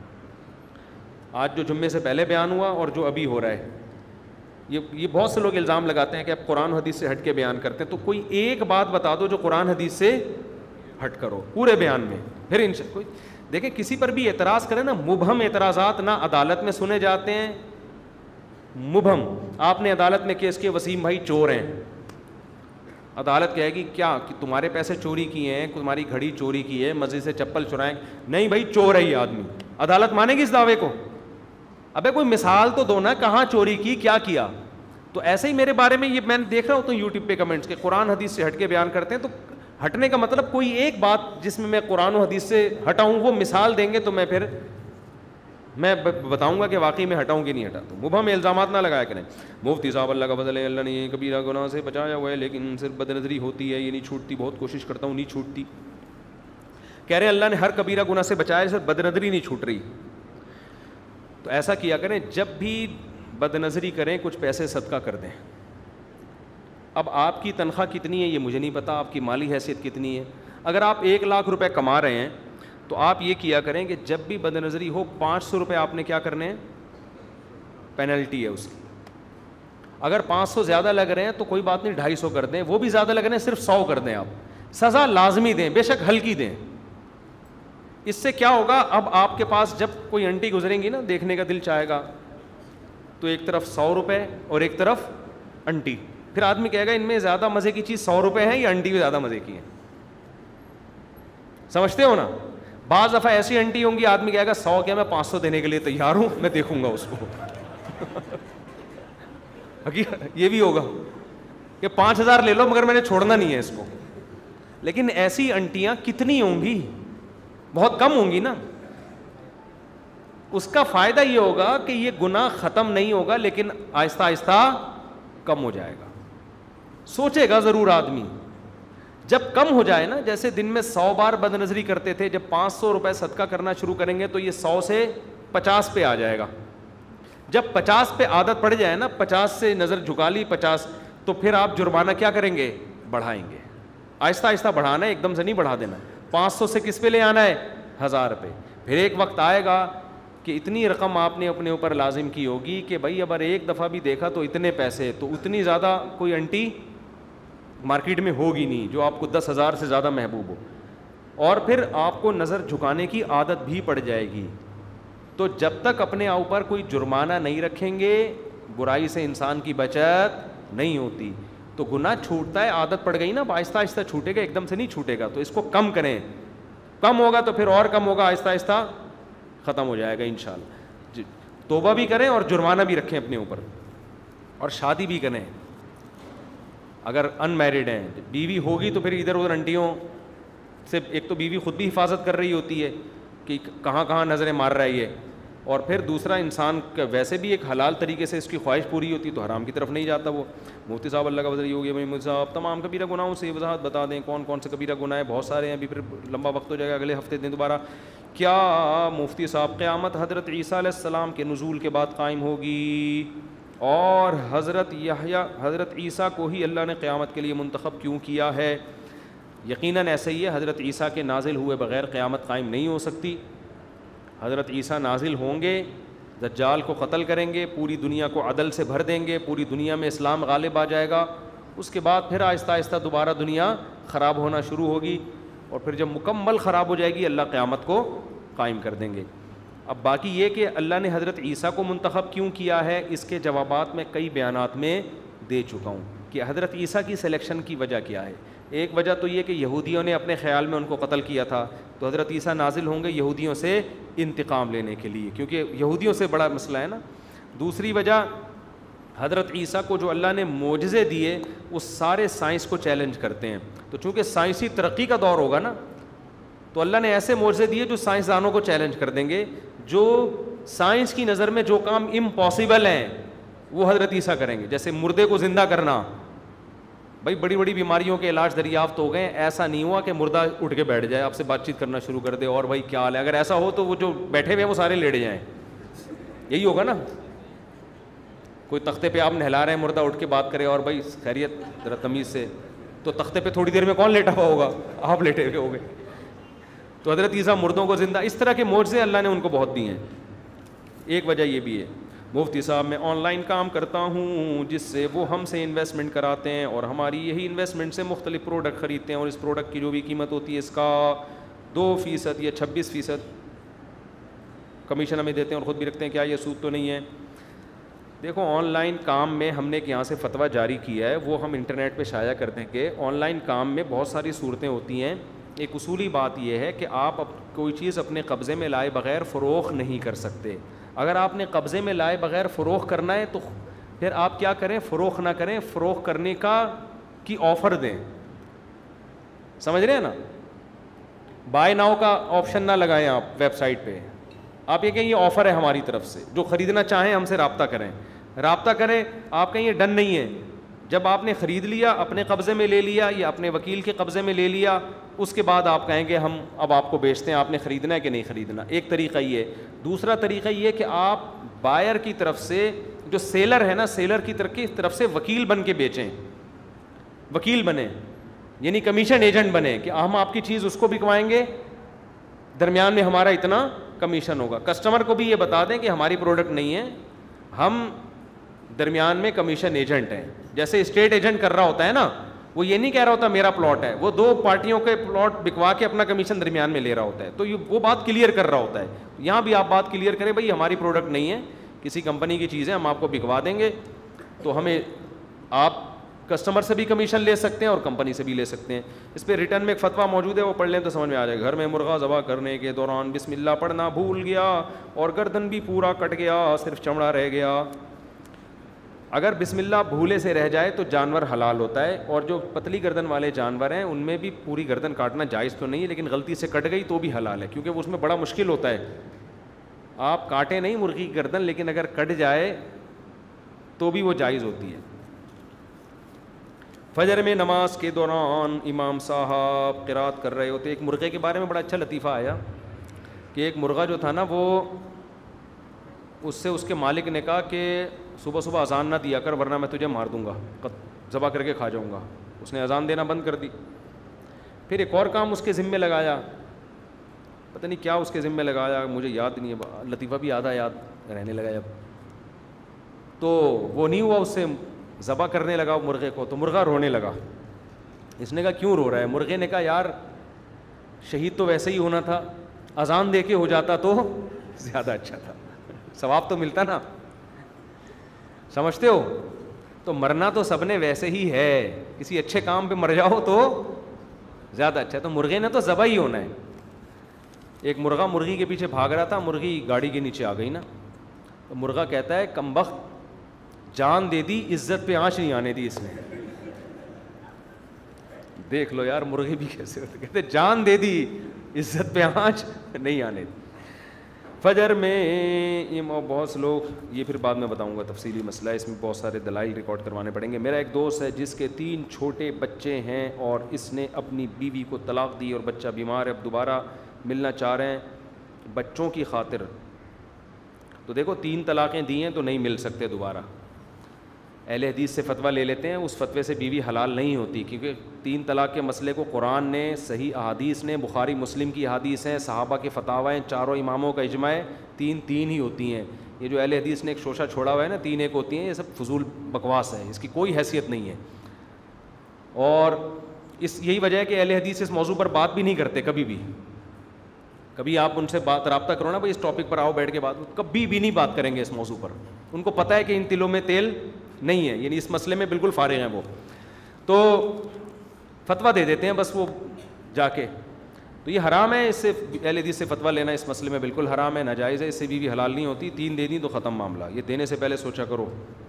آج جو جمعے سے پہلے بیان ہوا اور جو ابھی ہو رہا ہے, یہ یہ بہت سے لوگ الزام لگاتے ہیں کہ آپ قرآن و حدیث سے ہٹ کے بیان کرتے ہیں. تو کوئی ایک بات بتا دو جو قرآن حدیث سے ہٹ کرو پورے بیان میں. پھر ان سے کوئی دیکھیں کسی پر بھی اعتراض کرے نا, مبہم اعتراضات نہ عدالت میں سنے جاتے ہیں. مبہم, آپ نے عدالت میں کیس کیا, وسیم بھائی چور ہیں, عدالت کہے گی کیا کہ تمہارے پیسے چوری کیے ہیں, تمہاری گھڑی چوری کی ہے, مسجد سے چپل چرائیں, نہیں بھائی چور ہے یہ آدمی. عدالت مانے گی اس دعوے کو؟ ابے کوئی مثال تو دو نا, کہاں چوری کی, کیا کیا. تو ایسے ہی میرے بارے میں یہ میں دیکھ رہا ہوتا ہوں یوٹیوب پہ کمنٹس کے قرآن حدیث سے ہٹ کے بیان کرتے ہیں. تو ہٹنے کا مطلب کوئی ایک بات جس میں میں قرآن و حدیث سے ہٹا ہوں وہ مثال دیں گے تو میں پھر میں بتاؤں گا کہ واقعی میں ہٹاؤں کہ نہیں ہٹا. تو مبہم الزامات نہ لگایا کریں. مفتی صاحب اللہ کا فضل ہے, اللہ نے یہ کبیرہ گناہ سے بچایا ہوا ہے, لیکن صرف بد نظری ہوتی ہے, یہ نہیں چھوٹتی, بہت کوشش کرتا ہوں نہیں چھوٹتی. کہہ رہے ہیں اللہ نے ہر کبیرہ گناہ سے بچایا, صرف بد نظری نہیں چھوٹ رہی. تو ایسا کیا کریں, جب بھی بد نظری کریں کچھ پیسے صدقہ کر دیں. اب آپ کی تنخواہ کتنی ہے یہ مجھے نہیں پتا, آپ کی مالی حیثیت کتنی ہے. اگر آپ ایک لاکھ روپے کما رہے ہیں تو آپ یہ کیا کریں کہ جب بھی بد نظری ہو پانچ سو روپے آپ نے کیا کرنے ہیں, پینلٹی ہے اس کی. اگر پانچ سو زیادہ لگ رہے ہیں تو کوئی بات نہیں, ڈھائی سو کر دیں. وہ بھی زیادہ لگ رہے ہیں صرف سو کر دیں. آپ سزا لازمی دیں, بے شک ہلکی دیں. اس سے کیا ہوگا, اب آپ کے پاس جب کوئی انٹی گزریں گی نا, دیکھنے کا دل چاہے گا, تو ایک طرف سو روپے اور ایک طرف انٹی. پھر آدمی کہے گا ان میں زیادہ مزے کی چیز سو روپے ہیں یا انٹی میں زیادہ مزے کی ہیں. سمجھتے ہو نا. بعض دفعہ ایسی انٹی ہوں گی آدمی کہے گا سو کیا, میں پانچ سو دینے کے لیے تیار ہوں, میں دیکھوں گا اس کو. یہ بھی ہوگا کہ پانچ ہزار لے لو مگر میں نے چھوڑنا نہیں ہے اس کو. لیکن ایسی انٹیاں کتنی ہوں گی, بہت کم ہوں گی نا. اس کا فائدہ یہ ہوگا کہ یہ گناہ ختم نہیں ہوگا لیکن آہستہ آہستہ کم ہو جائے گا. سوچے گا ضرور آدمی. جب کم ہو جائے نا, جیسے دن میں سو بار بد نظری کرتے تھے, جب پانچ سو روپے صدقہ کرنا شروع کریں گے تو یہ سو سے پچاس پہ آ جائے گا. جب پچاس پہ عادت پڑ جائے نا, پچاس سے نظر جھکا لی پچاس, تو پھر آپ جرمانہ کیا کریں گے, بڑھائیں گے. آہستہ آہستہ بڑھانا ہے, ایک دم سے نہیں بڑھا دینا. پانچ سو سے کس پہ لے آنا ہے, ہزار پہ. پھر ایک وقت آئے گا کہ اتنی رقم آپ نے اپنے اوپر لازم کی ہوگی کہ بھائی اگر ایک دفعہ بھی دیکھا تو اتنے پیسے, تو اتنی زیادہ کوئی انٹی مارکیٹ میں ہوگی نہیں جو آپ کو دس ہزار سے زیادہ محبوب ہو. اور پھر آپ کو نظر جھکانے کی عادت بھی پڑ جائے گی. تو جب تک اپنے اوپر کوئی جرمانہ نہیں رکھیں گے برائی سے انسان کی بچت نہیں ہوتی. تو گناہ چھوٹتا ہے, عادت پڑ گئی نا, آہستہ آہستہ چھوٹے گا, ایک دم سے نہیں چھوٹے گا. تو اس کو کم کریں, کم ہوگا تو پھر اور کم ہوگا, آہستہ آہستہ ختم ہو جائے گا انشاءاللہ. توبہ بھی کریں اور جرمانہ بھی رکھیں اپنے اوپر, اور شادی بھی کریں. اگر ان میرڈ ہیں, بیوی ہوگی تو پھر ادھر ادھر انٹیوں سے, ایک تو بیوی خود بھی حفاظت کر رہی ہوتی ہے کہ کہاں کہاں نظریں مار رہا ہے یہ, اور پھر دوسرا انسان کا ویسے بھی ایک حلال طریقے سے اس کی خواہش پوری ہوتی ہے تو حرام کی طرف نہیں جاتا وہ. مفتی صاحب اللہ کا وزیر ہو گیا مفتی صاحب, تمام کبیرہ گناہوں سے وضاحت بتا دیں, کون کون سے کبیرہ گناہ ہیں, بہت سارے ہیں, ابھی پھر لمبا وقت ہو جائے گا, اگلے ہفتے دیں دوبارہ. کیا مفتی صاحب قیامت حضرت عیسیٰ علیہ السلام کے نزول کے بعد قائم ہوگی, اور حضرت یحییٰ حضرت عیسیٰ کو ہی اللہ نے قیامت کے لیے منتخب کیوں کیا ہے؟ یقیناً ایسا ہی ہے, حضرت عیسیٰ کے نازل ہوئے بغیر قیامت قائم نہیں ہو سکتی. حضرت عیسیٰ نازل ہوں گے, دجال کو قتل کریں گے, پوری دنیا کو عدل سے بھر دیں گے, پوری دنیا میں اسلام غالب آ جائے گا. اس کے بعد پھر آہستہ آہستہ دوبارہ دنیا خراب ہونا شروع ہوگی, اور پھر جب مکمل خراب ہو جائے گی اللہ قیامت کو قائم کر دیں گے. اب باقی یہ کہ اللہ نے حضرت عیسیٰ کو منتخب کیوں کیا ہے, اس کے جوابات میں کئی بیانات میں دے چکا ہوں کہ حضرت عیسیٰ کی سلیکشن کی وجہ کیا ہے. ایک وجہ تو یہ کہ یہودیوں نے اپنے خیال میں ان کو قتل کیا تھا, تو حضرت عیسیٰ نازل ہوں گے یہودیوں سے انتقام لینے کے لیے, کیونکہ یہودیوں سے بڑا مسئلہ ہے نا. دوسری وجہ, حضرت عیسیٰ کو جو اللہ نے معجزے دیے وہ سارے سائنس کو چیلنج کرتے ہیں, تو چونکہ سائنسی ترقی کا دور ہوگا نا, تو اللہ نے ایسے معجزے دیے جو سائنسدانوں کو چیلنج کر دیں گے. جو سائنس کی نظر میں جو کام امپاسبل ہیں وہ حضرت عیسیٰ کریں گے, جیسے مردے کو زندہ کرنا. بھائی بڑی بڑی بیماریوں کے علاج دریافت ہو گئے, ایسا نہیں ہوا کہ مردہ اٹھ کے بیٹھ جائے آپ سے بات چیت کرنا شروع کر دے, اور بھائی کیا حال ہے. اگر ایسا ہو تو وہ جو بیٹھے ہوئے ہیں وہ سارے لیٹ جائیں, یہی ہوگا نا. کوئی تختے پہ آپ نہلا رہے ہیں, مردہ اٹھ کے بات کرے, اور بھائی خیریت ذرا تمیز سے, تو تختے پہ تھوڑی دیر میں کون لیٹا ہوا ہوگا, آپ لیٹے ہوئے ہو گئے. تو حضرت عیسیٰ مردوں کو زندہ, اس طرح کے معجزے اللہ نے ان کو بہت دیے ہیں. ایک وجہ یہ بھی ہے, مفتی صاحب میں آن لائن کام کرتا ہوں جس سے وہ ہم سے انویسٹمنٹ کراتے ہیں, اور ہماری یہی انویسٹمنٹ سے مختلف پروڈکٹ خریدتے ہیں, اور اس پروڈکٹ کی جو بھی قیمت ہوتی ہے اس کا دو فیصد یا چھبیس فیصد کمیشن ہمیں دیتے ہیں, اور خود بھی رکھتے ہیں. کیا یہ سود تو نہیں ہے؟ دیکھو آن لائن کام میں ہم نے ایک یہاں سے فتویٰ جاری کیا ہے, وہ ہم انٹرنیٹ پہ شائع کر دیں گے. آن لائن کام میں بہت ساری صورتیں ہوتی ہیں. ایک اصولی بات یہ ہے کہ آپ کوئی چیز اپنے قبضے میں لائے بغیر فروخت نہیں کر سکتے. اگر آپ نے قبضے میں لائے بغیر فروخت کرنا ہے تو پھر آپ کیا کریں, فروخت نہ کریں, فروخت کرنے کا کی آفر دیں. سمجھ رہے ہیں نا, بائی ناؤ کا آپشن نہ لگائیں آپ ویب سائٹ پہ. آپ یہ کہیں یہ آفر ہے ہماری طرف سے, جو خریدنا چاہیں ہم سے رابطہ کریں. رابطہ کریں, آپ کہیں یہ ڈن نہیں ہے. جب آپ نے خرید لیا, اپنے قبضے میں لے لیا یا اپنے وکیل کے قبضے میں لے لیا, اس کے بعد آپ کہیں گے ہم اب آپ کو بیچتے ہیں, آپ نے خریدنا ہے کہ نہیں خریدنا. ایک طریقہ یہ. دوسرا طریقہ یہ کہ آپ بائر کی طرف سے, جو سیلر ہے نا, سیلر کی طرف سے وکیل بن کے بیچیں. وکیل بنیں یعنی کمیشن ایجنٹ بنیں کہ ہم آپ کی چیز اس کو بکوائیں گے, درمیان میں ہمارا اتنا کمیشن ہوگا. کسٹمر کو بھی یہ بتا دیں کہ ہماری پروڈکٹ نہیں ہے, ہم درمیان میں کمیشن ایجنٹ ہیں. جیسے اسٹیٹ ایجنٹ کر رہا ہوتا ہے نا, وہ یہ نہیں کہہ رہا ہوتا میرا پلاٹ ہے, وہ دو پارٹیوں کے پلاٹ بکوا کے اپنا کمیشن درمیان میں لے رہا ہوتا ہے. تو یہ وہ بات کلیئر کر رہا ہوتا ہے. یہاں بھی آپ بات کلیئر کریں, بھائی ہماری پروڈکٹ نہیں ہے, کسی کمپنی کی چیز ہے, ہم آپ کو بکوا دیں گے. تو ہمیں آپ کسٹمر سے بھی کمیشن لے سکتے ہیں اور کمپنی سے بھی لے سکتے ہیں. اس پہ ریٹرن میں ایک فتویٰ موجود ہے, وہ پڑھ لیں تو سمجھ میں آ جائے. گھر میں مرغا ذبح کرنے کے دوران بسم اللہ پڑھنا بھول گیا اور گردن بھی پورا کٹ گیا, صرف چمڑا رہ گیا. اگر بسم اللہ بھولے سے رہ جائے تو جانور حلال ہوتا ہے, اور جو پتلی گردن والے جانور ہیں ان میں بھی پوری گردن کاٹنا جائز تو نہیں ہے, لیکن غلطی سے کٹ گئی تو بھی حلال ہے, کیونکہ وہ اس میں بڑا مشکل ہوتا ہے. آپ کاٹیں نہیں مرغی کی گردن, لیکن اگر کٹ جائے تو بھی وہ جائز ہوتی ہے. فجر میں نماز کے دوران امام صاحب قرات کر رہے ہوتے. ایک مرغے کے بارے میں بڑا اچھا لطیفہ آیا کہ ایک مرغہ جو تھا نا, وہ اس سے اس کے مالک نے کہا کہ صبح صبح اذان نہ دیا کر ورنہ میں تجھے مار دوں گا, ذبح کر کے کھا جاؤں گا. اس نے اذان دینا بند کر دی. پھر ایک اور کام اس کے ذمے لگایا, پتہ نہیں کیا اس کے ذمے لگایا, مجھے یاد نہیں ہے, لطیفہ بھی آدھا یاد رہنے لگا اب. تو وہ نہیں ہوا, اس سے ذبح کرنے لگا مرغے کو, تو مرغہ رونے لگا. اس نے کہا کیوں رو رہا ہے؟ مرغے نے کہا یار شہید تو ویسے ہی ہونا تھا, اذان دے کے ہو جاتا تو زیادہ اچھا تھا, ثواب تو ملتا نا, سمجھتے ہو؟ تو مرنا تو سب نے ویسے ہی ہے, کسی اچھے کام پہ مر جاؤ تو زیادہ اچھا ہے. تو مرغے نے تو ذبح ہی ہونا ہے. ایک مرغا مرغی کے پیچھے بھاگ رہا تھا, مرغی گاڑی کے نیچے آ گئی نا, تو مرغا کہتا ہے کمبخت جان دے دی, عزت پہ آنچ نہیں آنے دی اس نے. دیکھ لو یار مرغے بھی کیسے ہوتے, کہتے جان دے دی عزت پہ آنچ نہیں آنے دی. فجر میں بہت سے لوگ, یہ پھر بعد میں بتاؤں گا تفصیلی مسئلہ ہے, اس میں بہت سارے دلائل ریکارڈ کروانے پڑیں گے. میرا ایک دوست ہے جس کے تین چھوٹے بچے ہیں اور اس نے اپنی بیوی کو طلاق دی اور بچہ بیمار ہے, اب دوبارہ ملنا چاہ رہے ہیں بچوں کی خاطر. تو دیکھو تین طلاقیں دی ہیں تو نہیں مل سکتے دوبارہ. اہل حدیث سے فتویٰ لے لیتے ہیں, اس فتوے سے بیوی حلال نہیں ہوتی, کیونکہ تین طلاق کے مسئلے کو قرآن نے, صحیح احادیث نے, بخاری مسلم کی احادیث ہیں, صحابہ کے فتاوی ہیں, چاروں اماموں کا اجماع ہے, تین تین ہی ہوتی ہیں. یہ جو اہل حدیث نے ایک شوشہ چھوڑا ہوا ہے نا تین ایک ہوتی ہیں, یہ سب فضول بکواس ہے, اس کی کوئی حیثیت نہیں ہے. اور اس یہی وجہ ہے کہ اہل حدیث اس موضوع پر بات بھی نہیں کرتے کبھی بھی. کبھی آپ ان سے بات رابطہ کرو نا بھائی اس ٹاپک پر آؤ بیٹھ کے بات, کبھی بھی نہیں بات کریں گے اس موضوع پر. ان کو پتہ ہے کہ ان تلوں میں تیل نہیں ہے, یعنی اس مسئلے میں بالکل فارغ ہیں وہ. تو فتویٰ دے دیتے ہیں بس وہ جا کے. تو یہ حرام ہے, اس سے اہل حدیث سے فتویٰ لینا اس مسئلے میں بالکل حرام ہے, ناجائز ہے, اس سے بیوی حلال نہیں ہوتی. تین دے دیں تو ختم معاملہ, یہ دینے سے پہلے سوچا کرو.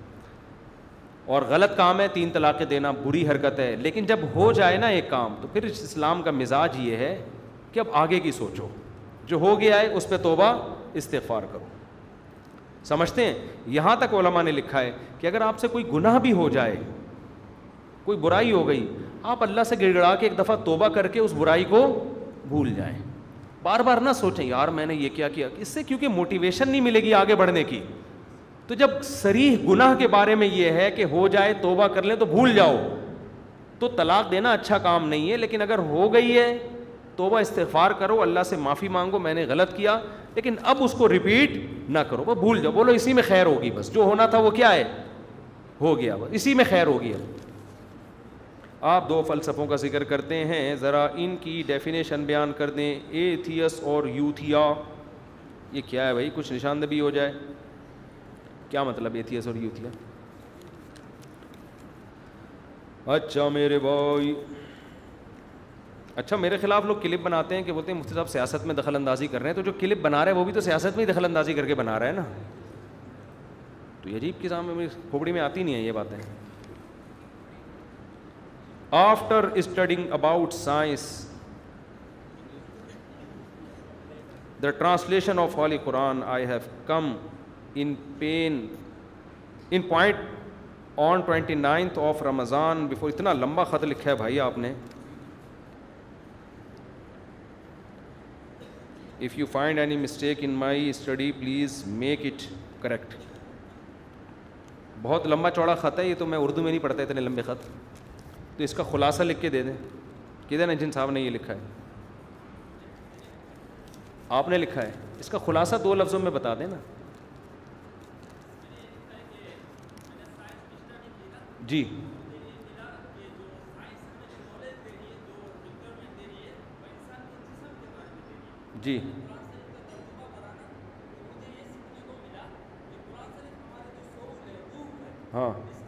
اور غلط کام ہے تین طلاقیں دینا, بری حرکت ہے. لیکن جب ہو جائے نا ایک کام تو پھر اسلام کا مزاج یہ ہے کہ اب آگے کی سوچو, جو ہو گیا ہے اس پہ توبہ استغفار کرو. سمجھتے ہیں؟ یہاں تک علماء نے لکھا ہے کہ اگر آپ سے کوئی گناہ بھی ہو جائے, کوئی برائی ہو گئی, آپ اللہ سے گڑ گڑا کے ایک دفعہ توبہ کر کے اس برائی کو بھول جائیں. بار بار نہ سوچیں یار میں نے یہ کیا کیا, اس سے کیونکہ موٹیویشن نہیں ملے گی آگے بڑھنے کی. تو جب صریح گناہ کے بارے میں یہ ہے کہ ہو جائے توبہ کر لیں تو بھول جاؤ, تو طلاق دینا اچھا کام نہیں ہے. لیکن اگر ہو گئی ہے توبہ استغفار کرو, اللہ سے معافی مانگو, میں نے غلط کیا, لیکن اب اس کو ریپیٹ نہ کرو, وہ بھول جاؤ, بولو اسی میں خیر ہوگی, بس جو ہونا تھا وہ کیا ہے ہو گیا, بس اسی میں خیر ہوگی. آپ دو فلسفوں کا ذکر کرتے ہیں, ذرا ان کی ڈیفینیشن بیان کر دیں. ایتھیس اور یوتھیا, یہ کیا ہے بھائی, کچھ نشاندہی ہو جائے, کیا مطلب ایتھیس اور یوتھیا؟ اچھا میرے بھائی, اچھا میرے خلاف لوگ کلپ بناتے ہیں کہ بولتے ہیں مفتی صاحب سیاست میں دخل اندازی کر رہے ہیں. تو جو کلپ بنا رہے ہیں وہ بھی تو سیاست میں ہی دخل اندازی کر کے بنا رہا ہے نا. تو یہ عجیب قسم میں کھوپڑی میں آتی نہیں ہیں یہ باتیں. After studying about science the translation of holy Quran I have come in pen in point on twenty ninth of Ramadan before. اتنا لمبا خط لکھا ہے بھائی آپ نے. If you find any mistake in my study, please make it correct. بہت لمبا چوڑا خط ہے یہ, تو میں اردو میں نہیں پڑھتا اتنے لمبے خط, تو اس کا خلاصہ لکھ کے دے دیں. کدھر ہے جن صاحب نے یہ لکھا ہے؟ آپ نے لکھا ہے, اس کا خلاصہ دو لفظوں میں بتا دیں نا. جی جی ہاں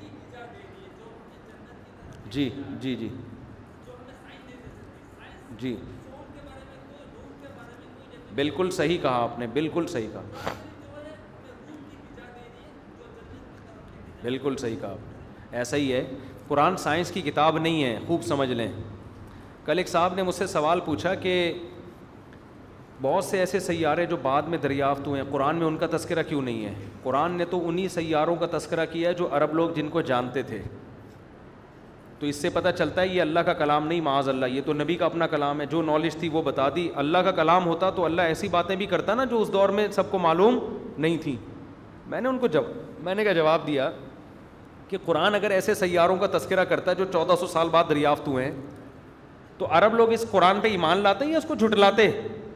جی جی جی جی بالکل صحیح کہا آپ نے, بالکل صحیح کہا, بالکل صحیح کہا آپ نے. ایسا ہی ہے, قرآن سائنس کی کتاب نہیں ہے, خوب سمجھ لیں. کل ایک صاحب نے مجھ سے سوال پوچھا کہ بہت سے ایسے سیارے جو بعد میں دریافت ہوئے ہیں, قرآن میں ان کا تذکرہ کیوں نہیں ہے؟ قرآن نے تو انہی سیاروں کا تذکرہ کیا ہے جو عرب لوگ جن کو جانتے تھے. تو اس سے پتہ چلتا ہے یہ اللہ کا کلام نہیں, معاذ اللہ, یہ تو نبی کا اپنا کلام ہے. جو نالج تھی وہ بتا دی. اللہ کا کلام ہوتا تو اللہ ایسی باتیں بھی کرتا نا جو اس دور میں سب کو معلوم نہیں تھیں. میں نے ان کو جب میں نے کیا جواب دیا کہ قرآن اگر ایسے سیاروں کا تذکرہ کرتا ہے جو چودہ سو سال بعد دریافت ہوئے ہیں, تو عرب لوگ اس قرآن پہ ایمان لاتے یا اس کو جھٹلاتے؟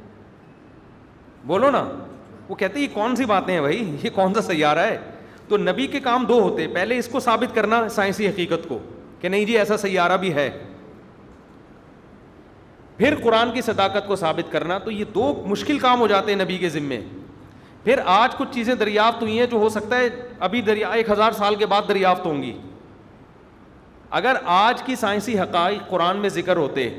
بولو نا. وہ کہتے یہ کون سی باتیں ہیں بھائی, یہ کون سا سیارہ ہے؟ تو نبی کے کام دو ہوتے, پہلے اس کو ثابت کرنا سائنسی حقیقت کو کہ نہیں جی ایسا سیارہ بھی ہے, پھر قرآن کی صداقت کو ثابت کرنا. تو یہ دو مشکل کام ہو جاتے ہیں نبی کے ذمے. پھر آج کچھ چیزیں دریافت ہوئی ہیں جو ہو سکتا ہے ابھی دریا ایک ہزار سال کے بعد دریافت ہوں گی. اگر آج کی سائنسی حقائق قرآن میں ذکر ہوتے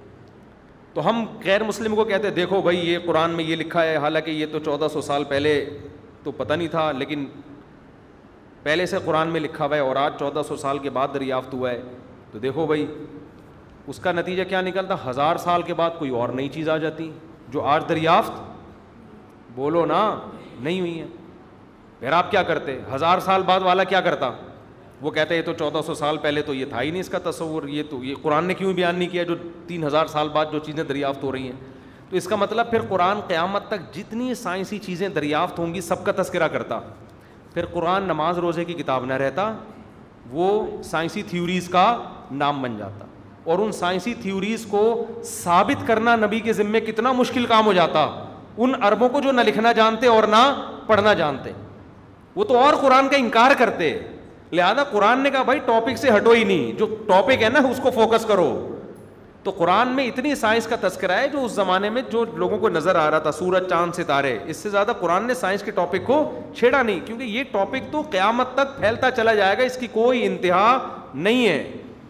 تو ہم غیر مسلم کو کہتے دیکھو بھائی یہ قرآن میں یہ لکھا ہے, حالانکہ یہ تو چودہ سو سال پہلے تو پتہ نہیں تھا, لیکن پہلے سے قرآن میں لکھا ہوا ہے اور آج چودہ سو سال کے بعد دریافت ہوا ہے. تو دیکھو بھائی اس کا نتیجہ کیا نکلتا, ہزار سال کے بعد کوئی اور نئی چیز آ جاتی جو آج دریافت بولو نا نہیں ہوئی ہے. پھر آپ کیا کرتے, ہزار سال بعد والا کیا کرتا, وہ کہتے ہیں یہ تو چودہ سو سال پہلے تو یہ تھا ہی نہیں اس کا تصور, یہ تو یہ قرآن نے کیوں بیان نہیں کیا جو تین ہزار سال بعد جو چیزیں دریافت ہو رہی ہیں. تو اس کا مطلب پھر قرآن قیامت تک جتنی سائنسی چیزیں دریافت ہوں گی سب کا تذکرہ کرتا. پھر قرآن نماز روزے کی کتاب نہ رہتا, وہ سائنسی تھیوریز کا نام بن جاتا, اور ان سائنسی تھیوریز کو ثابت کرنا نبی کے ذمے کتنا مشکل کام ہو جاتا ان عربوں کو جو نہ لکھنا جانتے اور نہ پڑھنا جانتے. وہ تو اور قرآن کا انکار کرتے. لہذا قرآن نے کہا بھائی ٹاپک سے ہٹو ہی نہیں, جو ٹاپک ہے نا اس کو فوکس کرو. تو قرآن میں اتنی سائنس کا تذکرہ ہے جو اس زمانے میں جو لوگوں کو نظر آ رہا تھا, سورج چاند ستارے, اس سے زیادہ قرآن نے سائنس کے ٹاپک کو چھیڑا نہیں, کیونکہ یہ ٹاپک تو قیامت تک پھیلتا چلا جائے گا, اس کی کوئی انتہا نہیں ہے.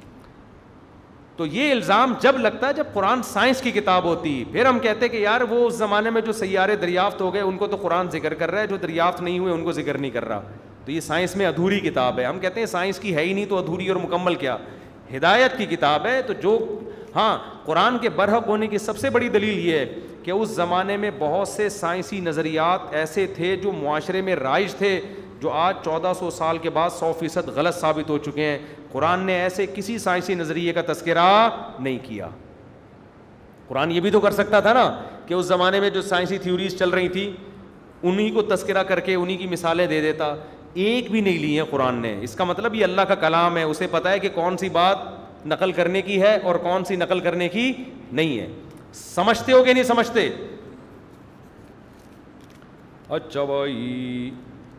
تو یہ الزام جب لگتا ہے جب قرآن سائنس کی کتاب ہوتی. پھر ہم کہتے ہیں کہ یار وہ اس زمانے میں جو سیارے دریافت ہو گئے ان کو تو قرآن ذکر کر رہا ہے, جو دریافت نہیں ہوئے ان کو ذکر نہیں کر رہا. تو یہ سائنس میں ادھوری کتاب ہے. ہم کہتے ہیں سائنس کی ہے ہی نہیں تو ادھوری اور مکمل کیا, ہدایت کی کتاب ہے. تو جو ہاں قرآن کے برحق ہونے کی سب سے بڑی دلیل یہ ہے کہ اس زمانے میں بہت سے سائنسی نظریات ایسے تھے جو معاشرے میں رائج تھے, جو آج چودہ سو سال کے بعد سو فیصد غلط ثابت ہو چکے ہیں. قرآن نے ایسے کسی سائنسی نظریے کا تذکرہ نہیں کیا. قرآن یہ بھی تو کر سکتا تھا نا کہ اس زمانے میں جو سائنسی تھیوریز چل رہی تھیں انہی کو تذکرہ کر کے انہی کی مثالیں دے دیتا. ایک بھی نہیں لی ہیں قرآن نے. اس کا مطلب یہ اللہ کا کلام ہے, اسے پتہ ہے کہ کون سی بات نقل کرنے کی ہے اور کون سی نقل کرنے کی نہیں ہے. سمجھتے ہو کہ نہیں سمجھتے؟ اچھا بھائی,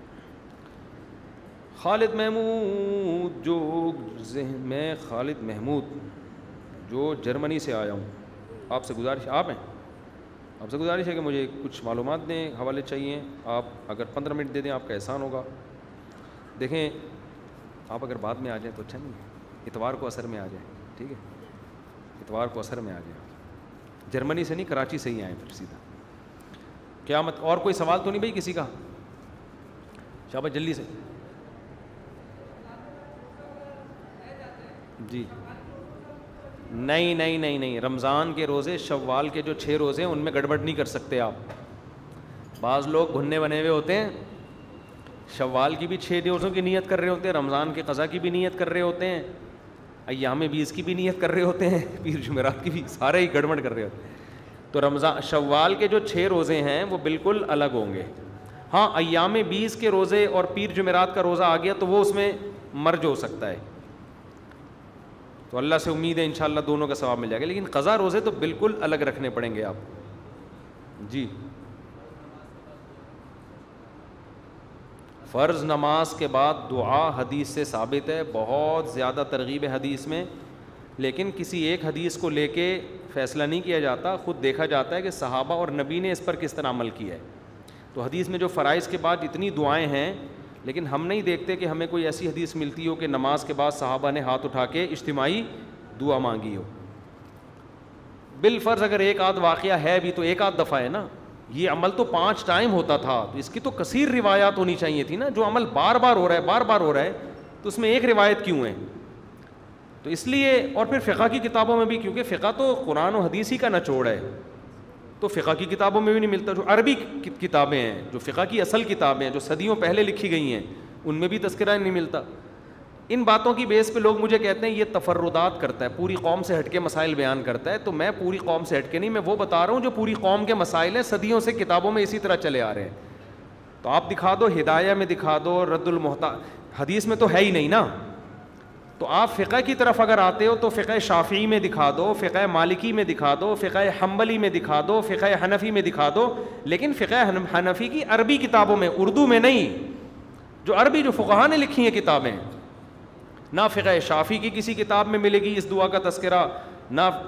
خالد محمود جو میں خالد محمود جو جرمنی سے آیا ہوں, آپ سے گزارش آپ ہیں آپ سے گزارش ہے کہ مجھے کچھ معلومات دیں, حوالے چاہیے. آپ اگر پندرہ منٹ دے دیں آپ کا احسان ہوگا. دیکھیں آپ اگر بعد میں آ جائیں تو اچھا نہیں, اتوار کو عصر میں آ جائیں, ٹھیک ہے, اتوار کو عصر میں آ جائیں. جرمنی سے نہیں کراچی سے ہی آئیں پھر سیدھا. کیا مت اور کوئی سوال تو نہیں بھائی کسی کا؟ شاباش جلدی سے. جی نہیں نہیں نہیں نہیں رمضان کے روزے, شوال کے جو چھ روزے ہیں ان میں گڑبڑ نہیں کر سکتے آپ. بعض لوگ گھننے بنے ہوئے ہوتے ہیں, شوال کی بھی چھ روزوں کی نیت کر رہے ہوتے ہیں, رمضان کے قضا کی بھی نیت کر رہے ہوتے ہیں, ایام بیس کی بھی نیت کر رہے ہوتے ہیں, پیر جمعرات کی بھی, سارے ہی گڑبڑ کر رہے ہوتے ہیں. تو رمضان شوال کے جو چھ روزے ہیں وہ بالکل الگ ہوں گے. ہاں ایام بیس کے روزے اور پیر جمعرات کا روزہ آ گیا تو وہ اس میں مرج ہو سکتا ہے, تو اللہ سے امید ہے انشاءاللہ دونوں کا ثواب مل جائے گا, لیکن قضا روزے تو بالکل الگ رکھنے پڑیں گے آپ. جی فرض نماز کے بعد دعا حدیث سے ثابت ہے, بہت زیادہ ترغیب ہے حدیث میں, لیکن کسی ایک حدیث کو لے کے فیصلہ نہیں کیا جاتا, خود دیکھا جاتا ہے کہ صحابہ اور نبی نے اس پر کس طرح عمل کیا ہے. تو حدیث میں جو فرائض کے بعد اتنی دعائیں ہیں, لیکن ہم نہیں دیکھتے کہ ہمیں کوئی ایسی حدیث ملتی ہو کہ نماز کے بعد صحابہ نے ہاتھ اٹھا کے اجتماعی دعا مانگی ہو. بالفرض اگر ایک آدھ واقعہ ہے بھی تو ایک آدھ دفعہ ہے نا, یہ عمل تو پانچ ٹائم ہوتا تھا, تو اس کی تو کثیر روایات ہونی چاہیے تھی نا. جو عمل بار بار ہو رہا ہے بار بار ہو رہا ہے تو اس میں ایک روایت کیوں ہے؟ تو اس لیے, اور پھر فقہ کی کتابوں میں بھی, کیونکہ فقہ تو قرآن و حدیث ہی کا نچوڑ ہے, تو فقہ کی کتابوں میں بھی نہیں ملتا. جو عربی کتابیں ہیں, جو فقہ کی اصل کتابیں ہیں جو صدیوں پہلے لکھی گئی ہیں, ان میں بھی تذکرہ نہیں ملتا. ان باتوں کی بیس پہ لوگ مجھے کہتے ہیں یہ تفردات کرتا ہے, پوری قوم سے ہٹ کے مسائل بیان کرتا ہے. تو میں پوری قوم سے ہٹ کے نہیں, میں وہ بتا رہا ہوں جو پوری قوم کے مسائل ہیں, صدیوں سے کتابوں میں اسی طرح چلے آ رہے ہیں. تو آپ دکھا دو, ہدایہ میں دکھا دو, رد المحتاج, حدیث میں تو ہے ہی نہیں نا. تو آپ فقہ کی طرف اگر آتے ہو تو فقہ شافعی میں دکھا دو, فقہ مالکی میں دکھا دو, فقہ حنبلی میں دکھا دو, فقہ حنفی میں دکھا دو, لیکن فقہ حنفی کی عربی کتابوں میں, اردو میں نہیں. جو عربی جو فقہاء نے لکھی ہیں کتابیں, نہ فقہ شافعی کی کسی کتاب میں ملے گی اس دعا کا تذکرہ, نہ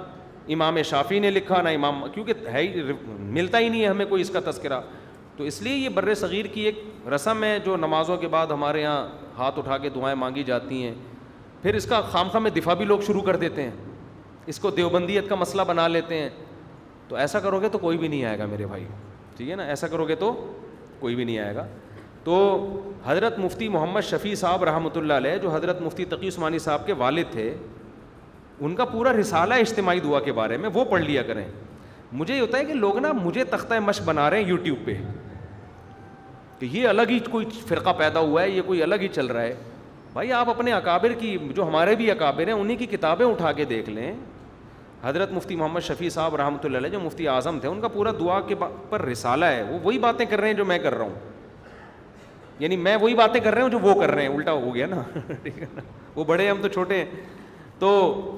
امام شافعی نے لکھا نہ امام، کیونکہ ہے ہی ملتا ہی نہیں ہے ہمیں کوئی اس کا تذکرہ. تو اس لیے یہ بر صغیر کی ایک رسم ہے جو نمازوں کے بعد ہمارے یہاں ہاتھ اٹھا کے دعائیں مانگی جاتی ہیں. پھر اس کا خام خواہ میں دفاع بھی لوگ شروع کر دیتے ہیں, اس کو دیوبندیت کا مسئلہ بنا لیتے ہیں. تو ایسا کرو گے تو کوئی بھی نہیں آئے گا میرے بھائی, ٹھیک ہے نا, ایسا کرو گے تو کوئی بھی نہیں آئے گا. تو حضرت مفتی محمد شفیع صاحب رحمۃ اللہ علیہ, جو حضرت مفتی تقی عثمانی صاحب کے والد تھے, ان کا پورا رسالہ اجتماعی دعا کے بارے میں, وہ پڑھ لیا کریں. مجھے یہ ہوتا ہے کہ لوگ نا مجھے تختہ مشق بنا رہے ہیں یوٹیوب پہ کہ یہ الگ ہی کوئی فرقہ پیدا ہوا ہے, یہ کوئی الگ ہی چل رہا ہے. بھائی آپ اپنے اکابر کی, جو ہمارے بھی اکابر ہیں, انہیں کی کتابیں اٹھا کے دیکھ لیں. حضرت مفتی محمد شفیع صاحب رحمۃ اللہ علیہ جو مفتی اعظم تھے, ان کا پورا دعا کے پر رسالہ ہے. وہ وہی باتیں کر رہے ہیں جو میں کر رہا ہوں, یعنی میں وہی باتیں کر رہا ہوں جو وہ کر رہے ہیں, الٹا ہو گیا نا, ٹھیک ہے نا, وہ بڑے ہیں ہم تو چھوٹے ہیں. تو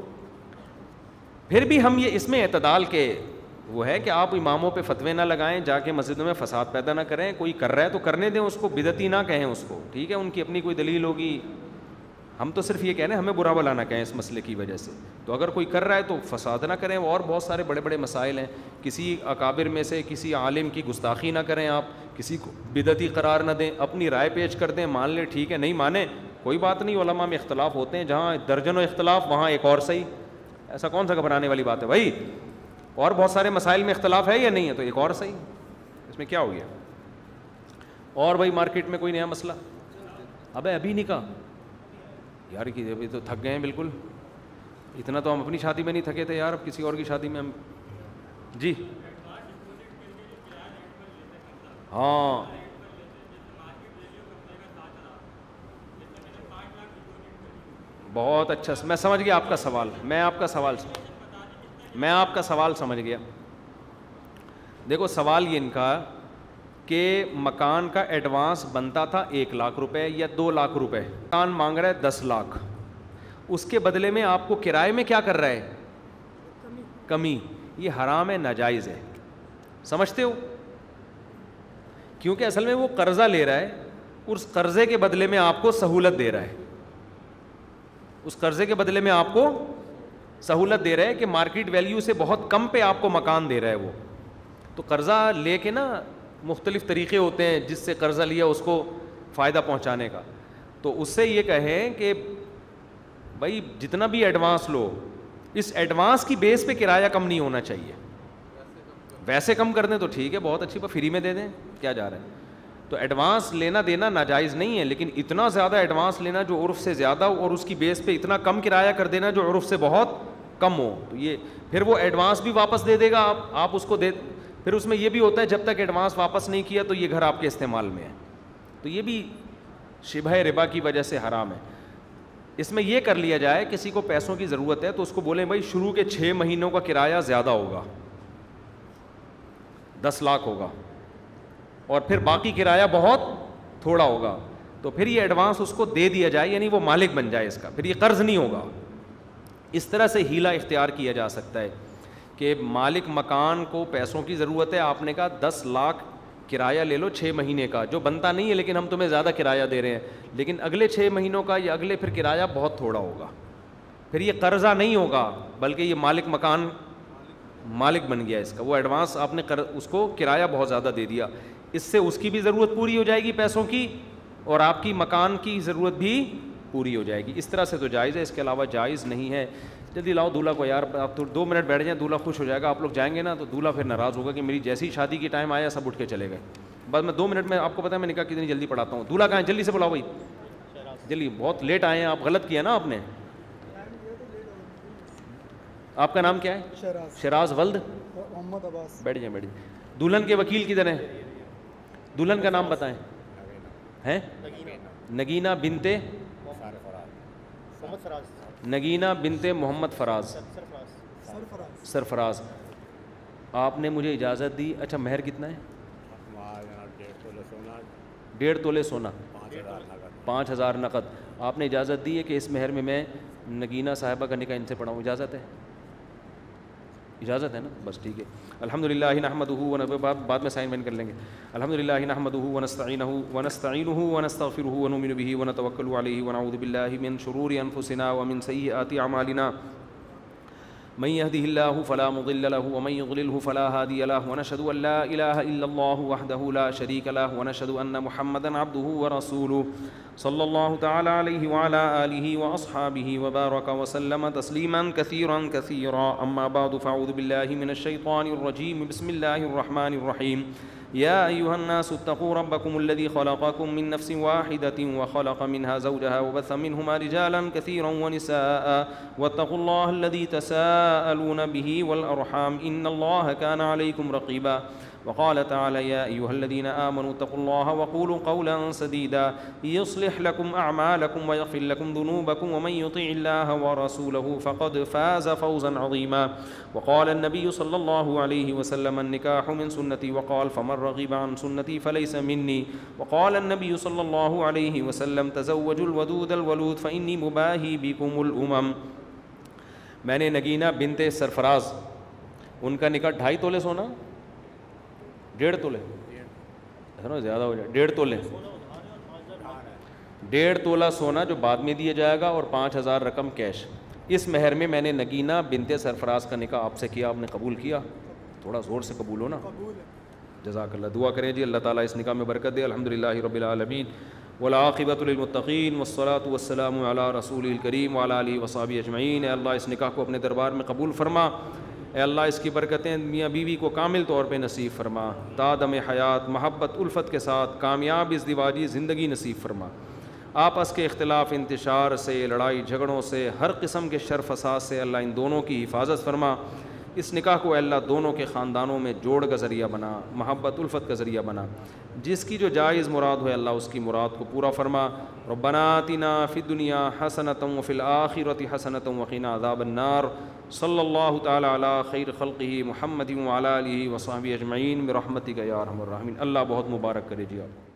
پھر بھی ہم یہ اس میں اعتدال کے وہ ہے کہ آپ اماموں پہ فتوے نہ لگائیں, جا کے مسجدوں میں فساد پیدا نہ کریں. کوئی کر رہا ہے تو کرنے دیں اس کو, بدعتی نہ کہیں اس کو, ٹھیک ہے, ان کی اپنی کوئی دلیل ہوگی. ہم تو صرف یہ کہہ رہے ہیں ہمیں برا بلا نہ کہیں اس مسئلے کی وجہ سے. تو اگر کوئی کر رہا ہے تو فساد نہ کریں. اور بہت سارے بڑے بڑے مسائل ہیں, کسی اکابر میں سے کسی عالم کی گستاخی نہ کریں آپ, کسی کو بدعتی قرار نہ دیں, اپنی رائے پیش کر دیں, مان لیں ٹھیک ہے, نہیں مانیں کوئی بات نہیں. علماء میں اختلاف ہوتے ہیں, جہاں درجنوں اختلاف وہاں ایک اور صحیح, ایسا کون سا گھبرانے والی بات ہے بھائی. اور بہت سارے مسائل میں اختلاف ہے یا نہیں ہے, تو ایک اور صحیح, اس میں کیا ہو گیا. اور بھائی مارکیٹ میں کوئی نیا مسئلہ, ابے ابھی نہیں کہا یار کہ ابھی تو تھک گئے ہیں بالکل, اتنا تو ہم اپنی شادی میں نہیں تھکے تھے یار, اب کسی اور کی شادی میں ہم. جی ہاں, بہت اچھا, میں سمجھ گیا آپ کا سوال, میں آپ کا سوال میں آپ کا سوال سمجھ گیا. دیکھو سوال یہ ان کا کہ مکان کا ایڈوانس بنتا تھا ایک لاکھ روپے یا دو لاکھ روپے, مکان مانگ رہا ہے دس لاکھ, اس کے بدلے میں آپ کو کرائے میں کیا کر رہا ہے, کمی. یہ حرام ہے, ناجائز ہے, سمجھتے ہو, کیونکہ اصل میں وہ قرضہ لے رہا ہے, اس قرضے کے بدلے میں آپ کو سہولت دے رہا ہے, اس قرضے کے بدلے میں آپ کو سہولت دے رہا ہے کہ مارکیٹ ویلیو سے بہت کم پہ آپ کو مکان دے رہا ہے وہ. تو قرضہ لے کے نا مختلف طریقے ہوتے ہیں جس سے قرضہ لیا اس کو فائدہ پہنچانے کا. تو اس سے یہ کہیں کہ بھائی جتنا بھی ایڈوانس لو, اس ایڈوانس کی بیس پہ کرایہ کم نہیں ہونا چاہیے. ویسے کم کر دیں تو ٹھیک ہے, بہت اچھی, پر فری میں دے دیں, کیا جا رہا ہے. تو ایڈوانس لینا دینا ناجائز نہیں ہے, لیکن اتنا زیادہ ایڈوانس لینا جو عرف سے زیادہ ہو, اور اس کی بیس پہ اتنا کم کرایہ کر دینا جو عرف سے بہت کم ہو, تو یہ پھر وہ ایڈوانس بھی واپس دے دے گا آپ آپ اس کو دے. پھر اس میں یہ بھی ہوتا ہے جب تک ایڈوانس واپس نہیں کیا تو یہ گھر آپ کے استعمال میں ہے, تو یہ بھی شبہ ربا کی وجہ سے حرام ہے. اس میں یہ کر لیا جائے, کسی کو پیسوں کی ضرورت ہے تو اس کو بولیں بھائی شروع کے چھ مہینوں کا کرایہ زیادہ ہوگا, دس لاکھ ہوگا, اور پھر باقی کرایہ بہت تھوڑا ہوگا, تو پھر یہ ایڈوانس اس کو دے دیا جائے, یعنی وہ مالک بن جائے اس کا, پھر یہ قرض نہیں ہوگا. اس طرح سے ہیلہ اختیار کیا جا سکتا ہے کہ مالک مکان کو پیسوں کی ضرورت ہے, آپ نے کہا دس لاکھ کرایہ لے لو چھ مہینے کا, جو بنتا نہیں ہے لیکن ہم تمہیں زیادہ کرایہ دے رہے ہیں, لیکن اگلے چھ مہینوں کا یا اگلے پھر کرایہ بہت تھوڑا ہوگا. پھر یہ قرضہ نہیں ہوگا بلکہ یہ مالک مکان مالک بن گیا اس کا. وہ ایڈوانس آپ نے اس کو کرایہ بہت زیادہ دے دیا, اس سے اس کی بھی ضرورت پوری ہو جائے گی پیسوں کی, اور آپ کی مکان کی ضرورت بھی پوری ہو جائے گی. اس طرح سے تو جائز ہے, اس کے علاوہ جائز نہیں ہے. جلدی لاؤ دولہا کو یار, آپ تو دو منٹ بیٹھ جائیں, دولہا خوش ہو جائے گا. آپ لوگ جائیں گے نا تو دولہا پھر ناراض ہوگا کہ میری جیسی شادی کی ٹائم آیا سب اٹھ کے چلے گئے. بس میں دو منٹ میں, آپ کو پتا ہے میں نکاح کتنی جلدی پڑھاتا ہوں. دولہا کہاں ہے, جلدی سے بلاؤ بھائی, جلدی, بہت لیٹ آئے ہیں آپ, غلط کیا نا آپ نے. آپ کا نام کیا ہے؟ شراز. شراز ولد محمد عباس. بیٹھ جائیں بیٹھ جائیں. دلہن کے وکیل کدھر ہیں؟ دلہن کا نام بتائیں. ہیں نگینہ بنتے نگینہ بنتے محمد فراز سرفراز. آپ نے مجھے اجازت دی. اچھا مہر کتنا ہے؟ ڈیڑھ تولے سونا, پانچ ہزار نقد. آپ نے اجازت دی ہے کہ اس مہر میں میں نگینہ صاحبہ کا نکاح ان سے پڑھاؤں, اجازت ہے؟ اجازت ہے نا, بس ٹھیک ہے. الحمدللہ نحمدہ ونستعینہ, بعد میں سائن وائن کر لیں گے. الحمدللہ نحمدہ ونستعینہ ونستعینہ ونستغفرہ ونؤمن بہ ونتوکل علیہ ونعوذ باللہ من شرور انفسنا ومن سیئات اعمالنا. من يهده الله فلا مضل له ومن يضلله فلا هادي له ونشهد أن لا إله إلا الله وحده لا شريك له ونشهد أن محمدا عبده ورسوله صلى الله تعالى عليه وعلى آله وأصحابه وبارك وسلم تسليما كثيرا كثيرا. أما بعد فأعوذ بالله من الشيطان الرجيم. بسم الله الرحمن الرحيم. يا أيها الناس اتقوا ربكم الذي خلقكم من نفس واحدة وخلق منها زوجها وبث منهما رجالا كثيرا ونساء واتقوا الله الذي تساءلون به والأرحام إن الله كان عليكم رقيبا. وقال تعالى يا أيها الذين آمنوا اتقوا الله وقولوا قولا سديدا يصلح لكم أعمالكم ويغفر لكم ذنوبكم ومن يطع الله ورسوله فقد فاز فوزا عظيما. وقال النبي صلى الله عليه وسلم النكاح من سنتي وقال فمن رغب عن سنتي فليس مني. وقال النبي صلى الله عليه وسلم تزوجوا الودود الولود فإني مباهي بكم الأمم. میں نے نگینہ بنت سرفراز ان کا نکاح ڈھائی تولے سونا ڈیڑھ تولے زیادہ ہو جائے ڈیڑھ تولے ڈیڑھ تولہ سونا جو بعد میں دیا جائے گا اور پانچ ہزار رقم کیش. اس مہر میں میں نے نگینہ بنت سرفراز کا نکاح آپ سے کیا. آپ نے قبول کیا؟ تھوڑا زور سے قبول ہو نا. جزاک اللہ. دعا کریں جی اللہ تعالیٰ اس نکاح میں برکت دے. الحمدللہ رب العالمین والعاقبۃ للمتقین والصلاۃ والسلام علی رسول الکریم وعلی آلہ وصحبہ اجمعین. اے اللہ اس نکاح کو اپنے دربار میں قبول فرما. اے اللہ اس کی برکتیں میاں بیوی کو کامل طور پہ نصیب فرما. تا دم حیات محبت الفت کے ساتھ کامیاب ازدواجی زندگی نصیب فرما. آپس کے اختلاف انتشار سے لڑائی جھگڑوں سے ہر قسم کے شر فساد سے اللہ ان دونوں کی حفاظت فرما. اس نکاح کو اللہ دونوں کے خاندانوں میں جوڑ کا ذریعہ بنا محبت الفت کا ذریعہ بنا. جس کی جو جائز مراد ہو اللہ اس کی مراد کو پورا فرما. ربنا آتنا فی الدنیا حسنۃ وفی الآخرۃ حسنۃ وقنا عذاب النار. صلی اللہ تعالی علی خیر خلقہ محمد وعلی آلہ وصحبہ اجمعین برحمتک یا ارحم الراحمین. اللہ بہت مبارک کرے جی آپ.